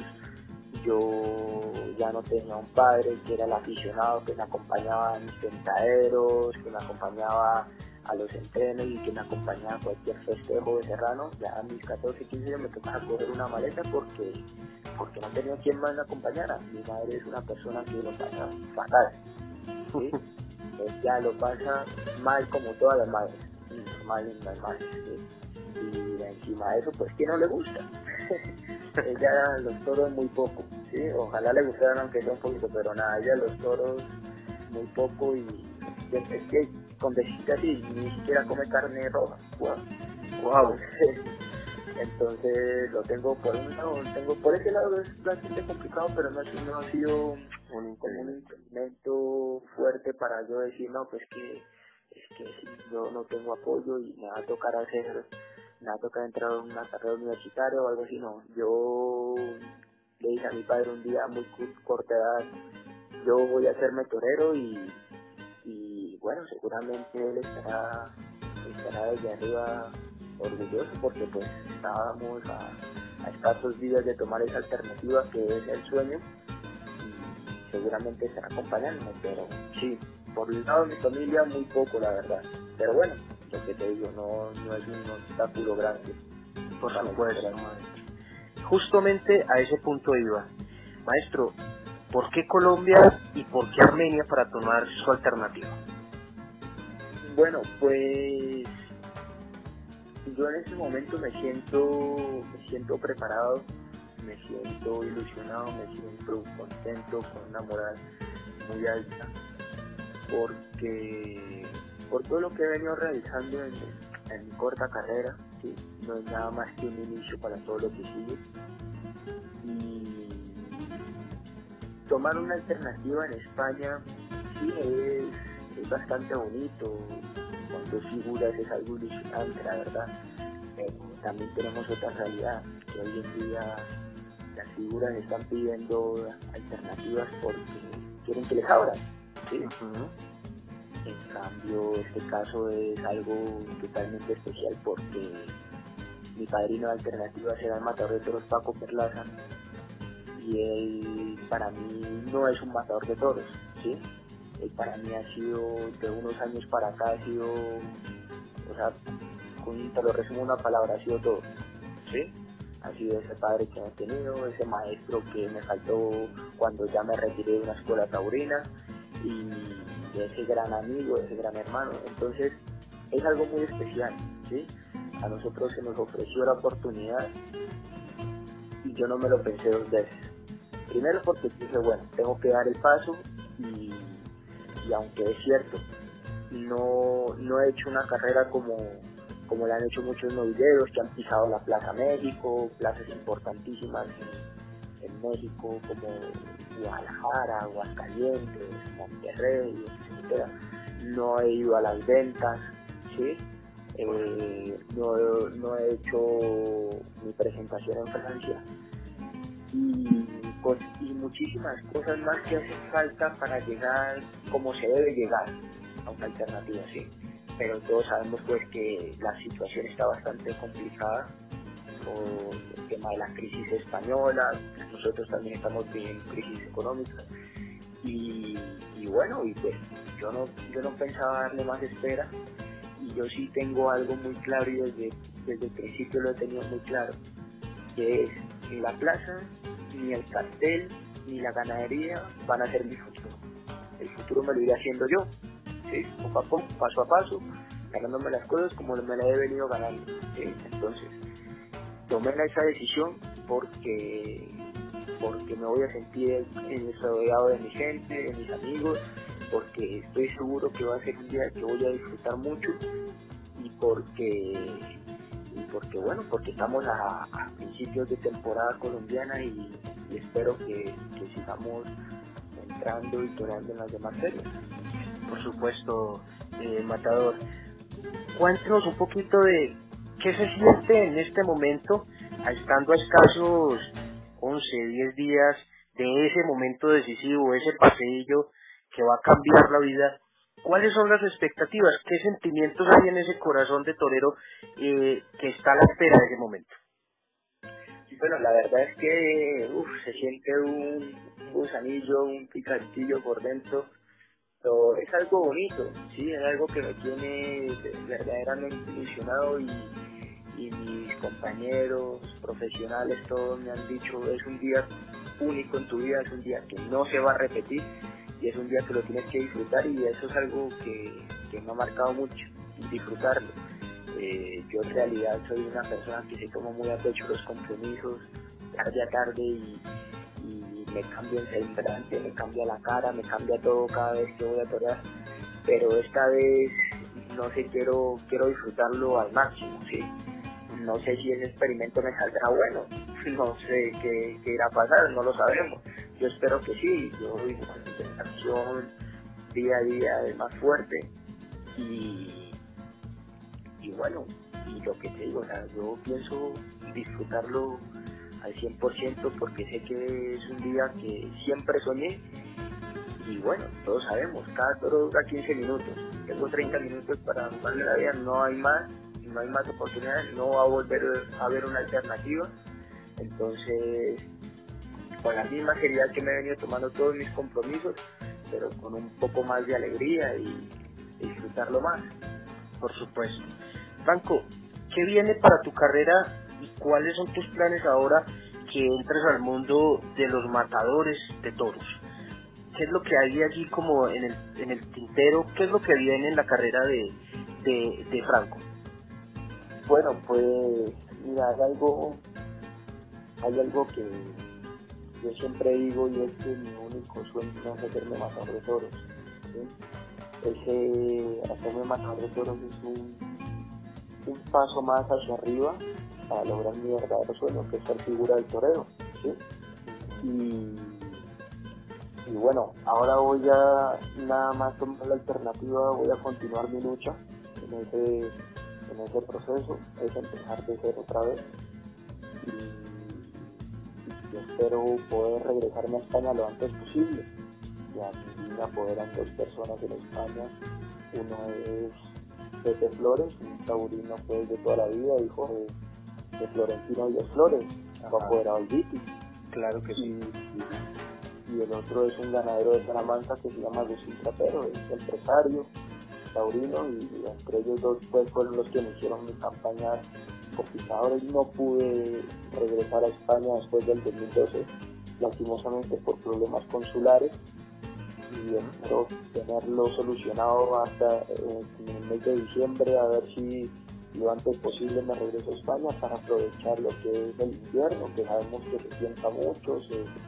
yo ya no tenía un padre que era el aficionado que me acompañaba a mis tentaderos, que me acompañaba a los entrenos y que me acompañaba a cualquier festejo de serrano. Ya a mis 14, 15 años me tocaba coger una maleta porque no tenía quien más me acompañara. Mi madre es una persona que lo pasa fatal, ¿sí? Ella lo pasa mal como todas las madres, normal y normal, ¿sí? Y encima de eso, pues, ¿quién no le gusta? Ella los toros muy poco, ¿sí? Ojalá le gustaran aunque sea un poquito, pero nada, ella los toros muy poco y es que con decirte así, ni siquiera come carne roja. Wow. Entonces lo tengo por un lado, por ese lado es bastante complicado, pero no ha sido un impedimento fuerte para yo decir, no, pues que es que si yo no tengo apoyo y me va a tocar entrar a una carrera universitaria o algo así. No, yo le dije a mi padre un día muy corta edad, yo voy a hacerme torero y bueno, seguramente él estará desde arriba orgulloso porque pues estábamos a escasos días de tomar esa alternativa que es el sueño y seguramente estará acompañándome, pero sí, por el lado de mi familia muy poco la verdad, pero bueno, lo que te digo, no es un obstáculo grande. Por supuesto, justamente a ese punto iba. Maestro, ¿por qué Colombia y por qué Armenia para tomar su alternativa? Bueno, pues yo en este momento me siento preparado, me siento ilusionado, me siento contento, con una moral muy alta, porque por todo lo que he venido realizando en mi corta carrera, ¿sí? No es nada más que un inicio para todo lo que sigue. Y tomar una alternativa en España sí es bastante bonito, con dos figuras es algo ilusionante, la verdad. Pero también tenemos otra realidad, que hoy en día las figuras están pidiendo alternativas porque quieren que les abran, ¿sí? En cambio, este caso es algo totalmente especial porque mi padrino de alternativa será el matador de toros Paco Perlaza y él para mí no es un matador de toros, ¿sí? Él para mí ha sido, de unos años para acá ha sido, o sea, te lo resumo en una palabra, ha sido todo, ¿sí? Ha sido ese padre que he tenido, ese maestro que me faltó cuando ya me retiré de una escuela taurina y ese gran amigo, ese gran hermano. Entonces es algo muy especial, ¿sí? A nosotros se nos ofreció la oportunidad y yo no me lo pensé dos veces, Primero porque dije, bueno, tengo que dar el paso y aunque es cierto, no he hecho una carrera como la han hecho muchos novilleros que han pisado la Plaza México, plazas importantísimas en México como Guadalajara, Aguascalientes, Monterrey, etcétera. No he ido a las ventas, ¿sí? No he hecho mi presentación en Francia y muchísimas cosas más que hacen falta para llegar como se debe llegar a una alternativa, ¿sí? Pero todos sabemos pues que la situación está bastante complicada por el tema de la crisis española, nosotros también estamos viviendo crisis económica y bueno, y pues yo no pensaba darle más espera y yo sí tengo algo muy claro y desde el principio lo he tenido muy claro, que es ni la plaza, ni el cartel, ni la ganadería van a ser mi futuro. El futuro me lo iré haciendo yo, ¿sí? Poco a poco, paso a paso, ganándome las cosas como me las he venido ganando, ¿sí? Entonces, tomé esa decisión porque me voy a sentir rodeado de mi gente, de mis amigos, porque estoy seguro que va a ser un día que voy a disfrutar mucho y porque estamos a principios de temporada colombiana y espero que sigamos entrando y torando en las demás ferias. Por supuesto, Matador. Cuéntenos un poquito de qué se siente en este momento, estando a escasos 11, 10 días de ese momento decisivo, ese paseillo que va a cambiar la vida. ¿Cuáles son las expectativas? ¿Qué sentimientos hay en ese corazón de torero que está a la espera de ese momento? Bueno, la verdad es que se siente un gusanillo, un picantillo por dentro, pero es algo bonito, sí, es algo que me tiene verdaderamente ilusionado y mis compañeros profesionales todos me han dicho, es un día único en tu vida, es un día que no se va a repetir y es un día que lo tienes que disfrutar y eso es algo que me ha marcado mucho, disfrutarlo. Yo en realidad soy una persona que se toma muy a pecho los compromisos tarde a tarde y me cambia el semblante, me cambia la cara, me cambia todo cada vez que voy a torear, pero esta vez no sé, quiero disfrutarlo al máximo, ¿sí? No sé si ese experimento me saldrá bueno, no sé qué irá a pasar, no lo sabemos. Yo espero que sí, yo voy con mi intención día a día es más fuerte y bueno, y lo que te digo, o sea, yo pienso disfrutarlo al 100% porque sé que es un día que siempre soñé y bueno, todos sabemos, cada toro dura 15 minutos, tengo 30 minutos para jugarle la vida, no hay más oportunidades, no va a volver a haber una alternativa, entonces con la misma seriedad que me he venido tomando todos mis compromisos, pero con un poco más de alegría y disfrutarlo más. Por supuesto. Franco, ¿qué viene para tu carrera y cuáles son tus planes ahora que entres al mundo de los matadores de toros? ¿Qué es lo que hay allí como en el tintero? ¿Qué es lo que viene en la carrera de Franco? Bueno, pues mira, hay algo que yo siempre digo y es que mi único sueño es hacerme matador de toros, ¿sí? Hacerme matador de toros es un paso más hacia arriba para lograr mi verdadero sueño, que es ser figura del torero, ¿sí? Y bueno, ahora voy a nada más tomar la alternativa, voy a continuar mi lucha en ese proceso, es empezar de cero otra vez y espero poder regresarme a España lo antes posible. Ya me apoderan 2 personas en España, uno es Pepe Flores, un taurino pues de toda la vida, hijo de Florentino Díaz Flores, fue apoderado del Viti. Claro que sí. Y el otro es un ganadero de Salamanca que se llama Agustín Trapero, es empresario, taurino, y entre ellos 2 pues fueron los que me hicieron mi campaña con picadores. No pude regresar a España después del 2012, lastimosamente por problemas consulares, y espero tenerlo solucionado hasta en el mes de diciembre, a ver si lo antes posible me regreso a España para aprovechar lo que es el invierno, que sabemos que se sienta mucho,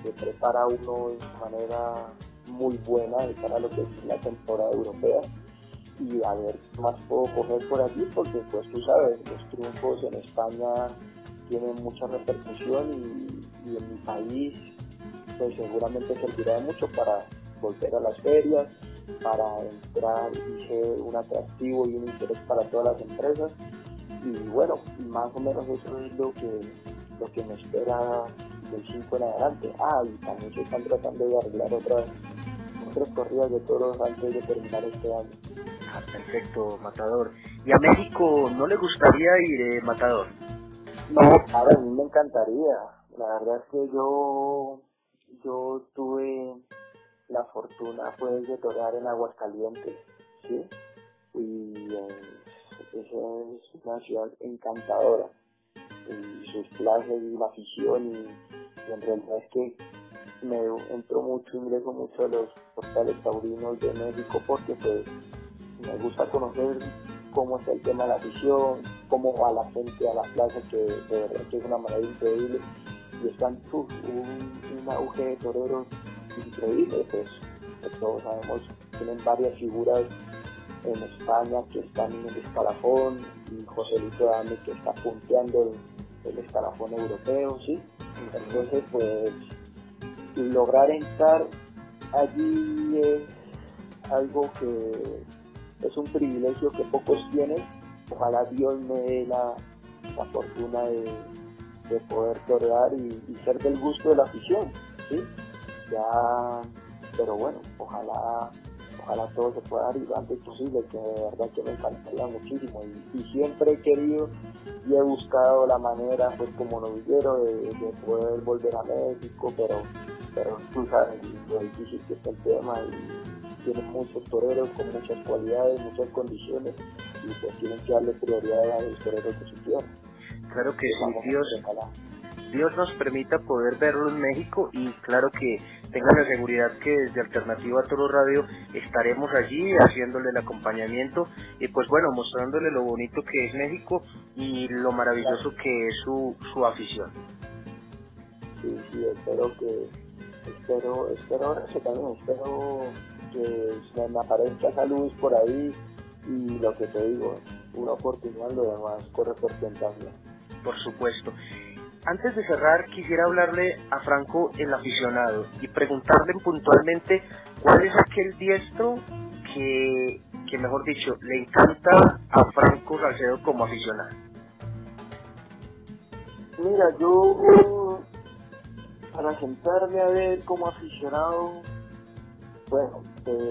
se prepara uno de manera muy buena de cara a lo que es la temporada europea, y a ver qué más puedo coger por allí, porque pues tú sabes, los triunfos en España tienen mucha repercusión, y en mi país pues seguramente servirá de mucho para volver a las ferias, para entrar y ser un atractivo y un interés para todas las empresas. Y bueno, más o menos eso es lo que me espera del 5 en adelante. Y también se están tratando de arreglar otras corridas de toros antes de terminar este año. Perfecto, Matador. ¿Y a México no le gustaría ir, Matador? No, a mí me encantaría. La verdad es que yo tuve la fortuna pues de torear en Aguascalientes, ¿sí? Y esa es una ciudad encantadora, y sus plazas y la afición, y en realidad es que me ingreso mucho a los portales taurinos de México, porque pues me gusta conocer cómo está el tema de la afición, cómo va la gente a la plaza, que de verdad que es una manera increíble, y están un auge de toreros increíble, pues todos sabemos, tienen varias figuras en España que están en el escalafón, y Joselito Dame que está punteando el escalafón europeo, ¿sí? Entonces pues lograr entrar allí es algo que es un privilegio que pocos tienen. Ojalá Dios me dé la fortuna de poder torear y ser del gusto de la afición, ¿sí? Pero bueno, ojalá todo se pueda dar lo antes posible, que de verdad que me encantaría muchísimo, y siempre he querido y he buscado la manera, pues como novillero, de poder volver a México, pero tú sabes lo difícil que está el tema, y tienen muchos toreros con muchas cualidades, muchas condiciones, y pues tienen que darle prioridad a los toreros de su tierra. Claro que sí, Dios nos permita poder verlo en México, y claro que tengan la seguridad que desde Alternativa Toro Radio estaremos allí haciéndole el acompañamiento, y pues bueno, mostrándole lo bonito que es México y lo maravilloso que es su afición. Sí, espero eso también, espero que me aparezca esa luz por ahí, y lo que te digo, una oportunidad, lo demás corre por también. Por supuesto. Antes de cerrar, quisiera hablarle a Franco, el aficionado, y preguntarle puntualmente cuál es aquel diestro que mejor dicho, le encanta a Franco Salcedo como aficionado. Mira, yo para sentarme a ver como aficionado, bueno,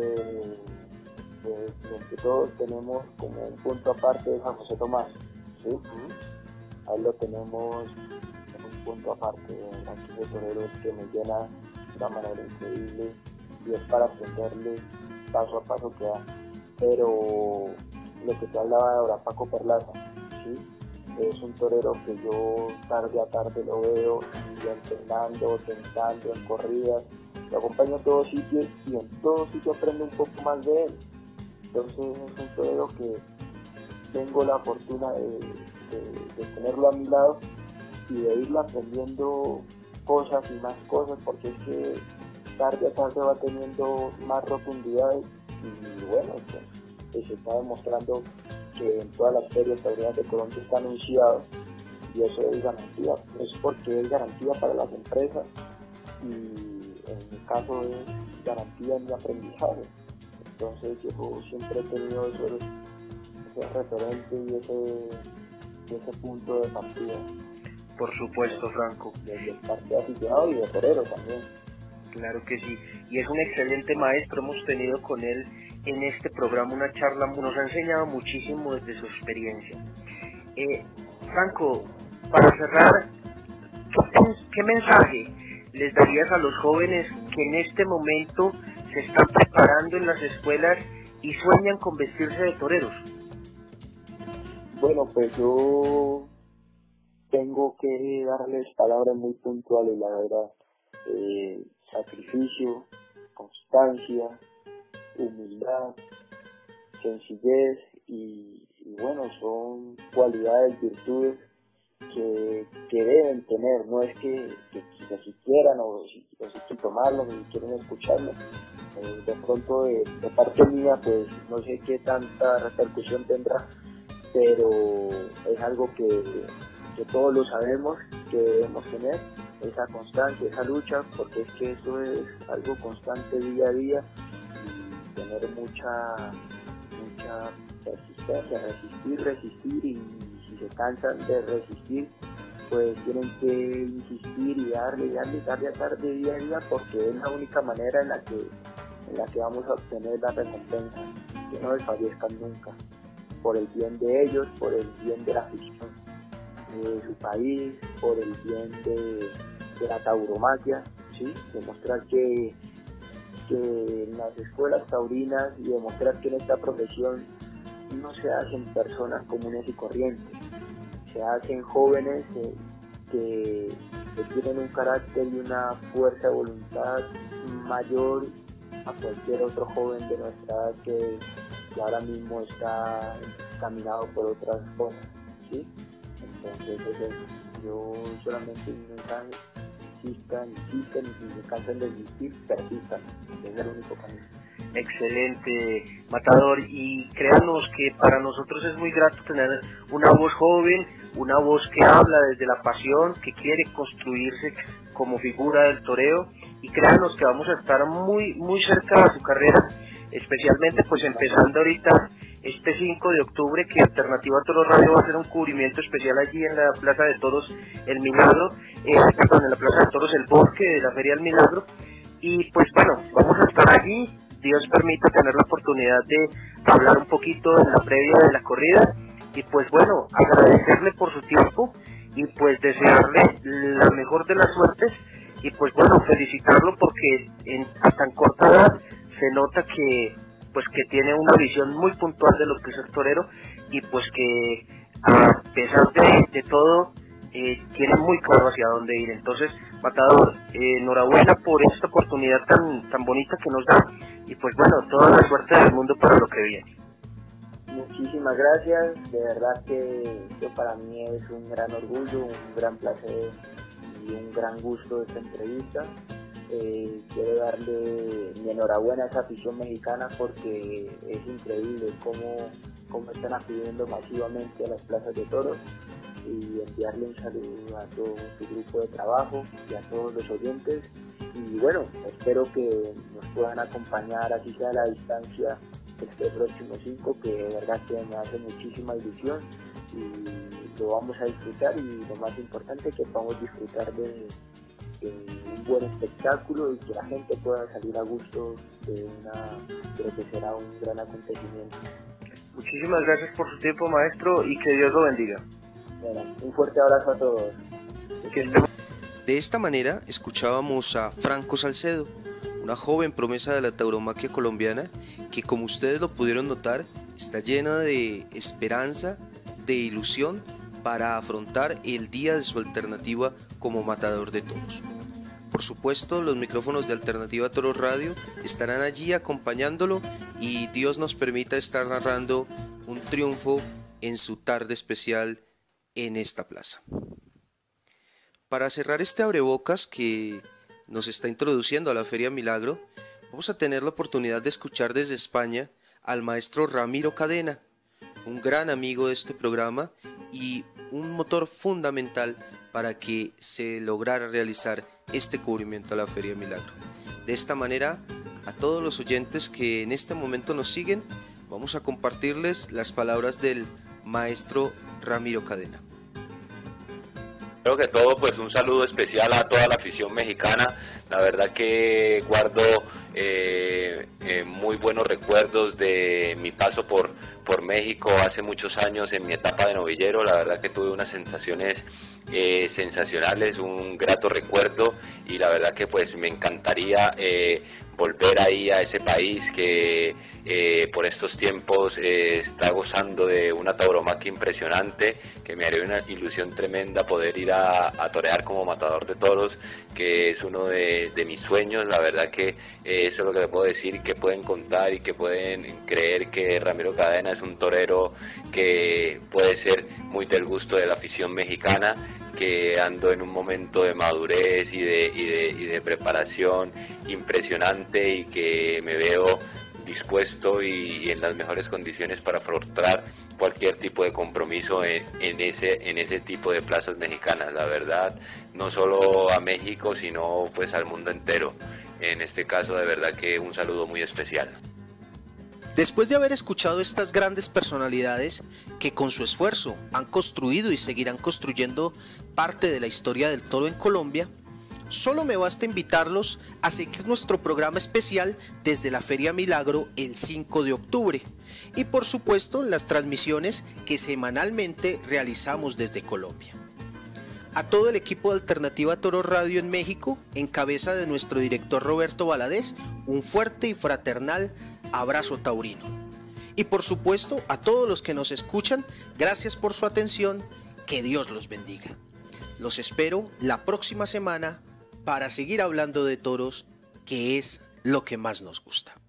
entre todos tenemos como un punto aparte de San José Tomás, ¿sí? Ahí lo tenemos en un punto aparte, aquí de toreros que me llena de una manera increíble, y es para aprenderle paso a paso que da. Pero lo que te hablaba ahora, Paco Perlaza, ¿sí? Es un torero que yo tarde a tarde lo veo, y entrenando, tentando en corridas, lo acompaño a todos sitios, y en todos sitios aprendo un poco más de él. Entonces es un torero que tengo la fortuna de tenerlo a mi lado, y de irlo aprendiendo cosas y más cosas, porque es que tarde a tarde va teniendo más rotundidad, y bueno, pues se está demostrando que en todas las ferias taurinas de Colombia está anunciado, y eso es garantía, es porque es garantía para las empresas, y en mi caso es garantía en mi aprendizaje. Entonces yo siempre he tenido ese referente y ese punto de partida. Por supuesto, Franco. Desde el parte aficionado y de torero también. Claro que sí, y es un excelente maestro. Hemos tenido con él en este programa una charla, nos ha enseñado muchísimo desde su experiencia. Franco, para cerrar, ¿qué mensaje les darías a los jóvenes que en este momento se están preparando en las escuelas y sueñan con vestirse de toreros? Bueno, pues yo tengo que darles palabras muy puntuales, la verdad. Sacrificio, constancia, humildad, sencillez, y bueno, son cualidades, virtudes que deben tener, no es que si quieran o si tomarlo, si quieren escucharlo. De pronto de parte mía, pues no sé qué tanta repercusión tendrá, pero es algo que todos lo sabemos que debemos tener, esa constancia, esa lucha, porque es que eso es algo constante día a día, y tener mucha persistencia, resistir, y si se cansan de resistir, pues tienen que insistir y darle día a día, porque es la única manera en la que vamos a obtener la recompensa, que no desfallezcan nunca, por el bien de ellos, por el bien de la afición de su país, por el bien de la tauromaquia, ¿sí? Demostrar que en las escuelas taurinas, y demostrar que en esta profesión no se hacen personas comunes y corrientes, se hacen jóvenes que tienen un carácter y una fuerza de voluntad mayor a cualquier otro joven de nuestra edad que ahora mismo está encaminado por otras cosas, ¿sí? Entonces yo solamente un mensaje: insistan, y si se cansan de insistir, persistan, es el único camino. Excelente, Matador, y créanos que para nosotros es muy grato tener una voz joven, una voz que habla desde la pasión, que quiere construirse como figura del toreo, y créanos que vamos a estar muy cerca de su carrera, especialmente pues empezando ahorita este 5 de octubre, que Alternativa Toros Radio va a hacer un cubrimiento especial allí en la Plaza de Toros El Milagro, en la Plaza de Toros El Bosque de la Feria del Milagro, y pues bueno, vamos a estar allí. Dios permita tener la oportunidad de hablar un poquito en la previa de la corrida, y pues bueno, agradecerle por su tiempo y pues desearle la mejor de las suertes, y pues bueno, felicitarlo porque a tan corta edad se nota que tiene una visión muy puntual de lo que es el torero, y pues que a pesar de todo tiene muy claro hacia dónde ir. Entonces, Matador, enhorabuena por esta oportunidad tan bonita que nos da, y pues bueno, toda la suerte del mundo para lo que viene. Muchísimas gracias, de verdad que para mí es un gran orgullo, un gran placer y un gran gusto esta entrevista. Quiero darle mi enhorabuena a esa afición mexicana, porque es increíble cómo están acudiendo masivamente a las plazas de toros, y enviarle un saludo a todo su grupo de trabajo y a todos los oyentes, y bueno, espero que nos puedan acompañar, así sea a la distancia, este próximo 5, que de verdad que me hace muchísima ilusión, y lo vamos a disfrutar, y lo más importante, que podamos disfrutar de un buen espectáculo, y que la gente pueda salir a gusto creo que será un gran acontecimiento. Muchísimas gracias por su tiempo, maestro, y que Dios lo bendiga. Bueno, un fuerte abrazo a todos. De esta manera escuchábamos a Franco Salcedo, una joven promesa de la tauromaquia colombiana, que, como ustedes lo pudieron notar, está llena de esperanza, de ilusión para afrontar el día de su alternativa como matador de toros. Por supuesto, los micrófonos de Alternativa Toros Radio estarán allí acompañándolo, y Dios nos permita estar narrando un triunfo en su tarde especial en esta plaza. Para cerrar este abrebocas que nos está introduciendo a la Feria Milagro, vamos a tener la oportunidad de escuchar desde España al maestro Ramiro Cadena, un gran amigo de este programa y un motor fundamental para que se lograra realizar este cubrimiento a la Feria Milagro. De esta manera, a todos los oyentes que en este momento nos siguen, vamos a compartirles las palabras del maestro Ramiro Cadena. Creo que todo, pues un saludo especial a toda la afición mexicana. La verdad que guardo muy buenos recuerdos de mi paso por México hace muchos años en mi etapa de novillero. La verdad que tuve unas sensaciones sensacionales, un grato recuerdo, y la verdad que pues me encantaría volver ahí a ese país que por estos tiempos está gozando de una tauromaquia impresionante, que me haría una ilusión tremenda poder ir a torear como matador de toros, que es uno de mis sueños. La verdad que eso es lo que les puedo decir, que pueden contar y que pueden creer que Ramiro Cadena es un torero que puede ser muy del gusto de la afición mexicana, que ando en un momento de madurez y de preparación impresionante, y que me veo dispuesto y en las mejores condiciones para afrontar cualquier tipo de compromiso en ese tipo de plazas mexicanas. La verdad, no solo a México, sino pues al mundo entero. En este caso, de verdad que un saludo muy especial. Después de haber escuchado estas grandes personalidades que con su esfuerzo han construido y seguirán construyendo parte de la historia del toro en Colombia, solo me basta invitarlos a seguir nuestro programa especial desde la Feria Milagro el 5 de octubre y por supuesto las transmisiones que semanalmente realizamos desde Colombia. A todo el equipo de Alternativa Toro Radio en México, en cabeza de nuestro director Roberto Valadez, un fuerte y fraternal abrazo taurino. Y por supuesto a todos los que nos escuchan, gracias por su atención, que Dios los bendiga. Los espero la próxima semana para seguir hablando de toros, que es lo que más nos gusta.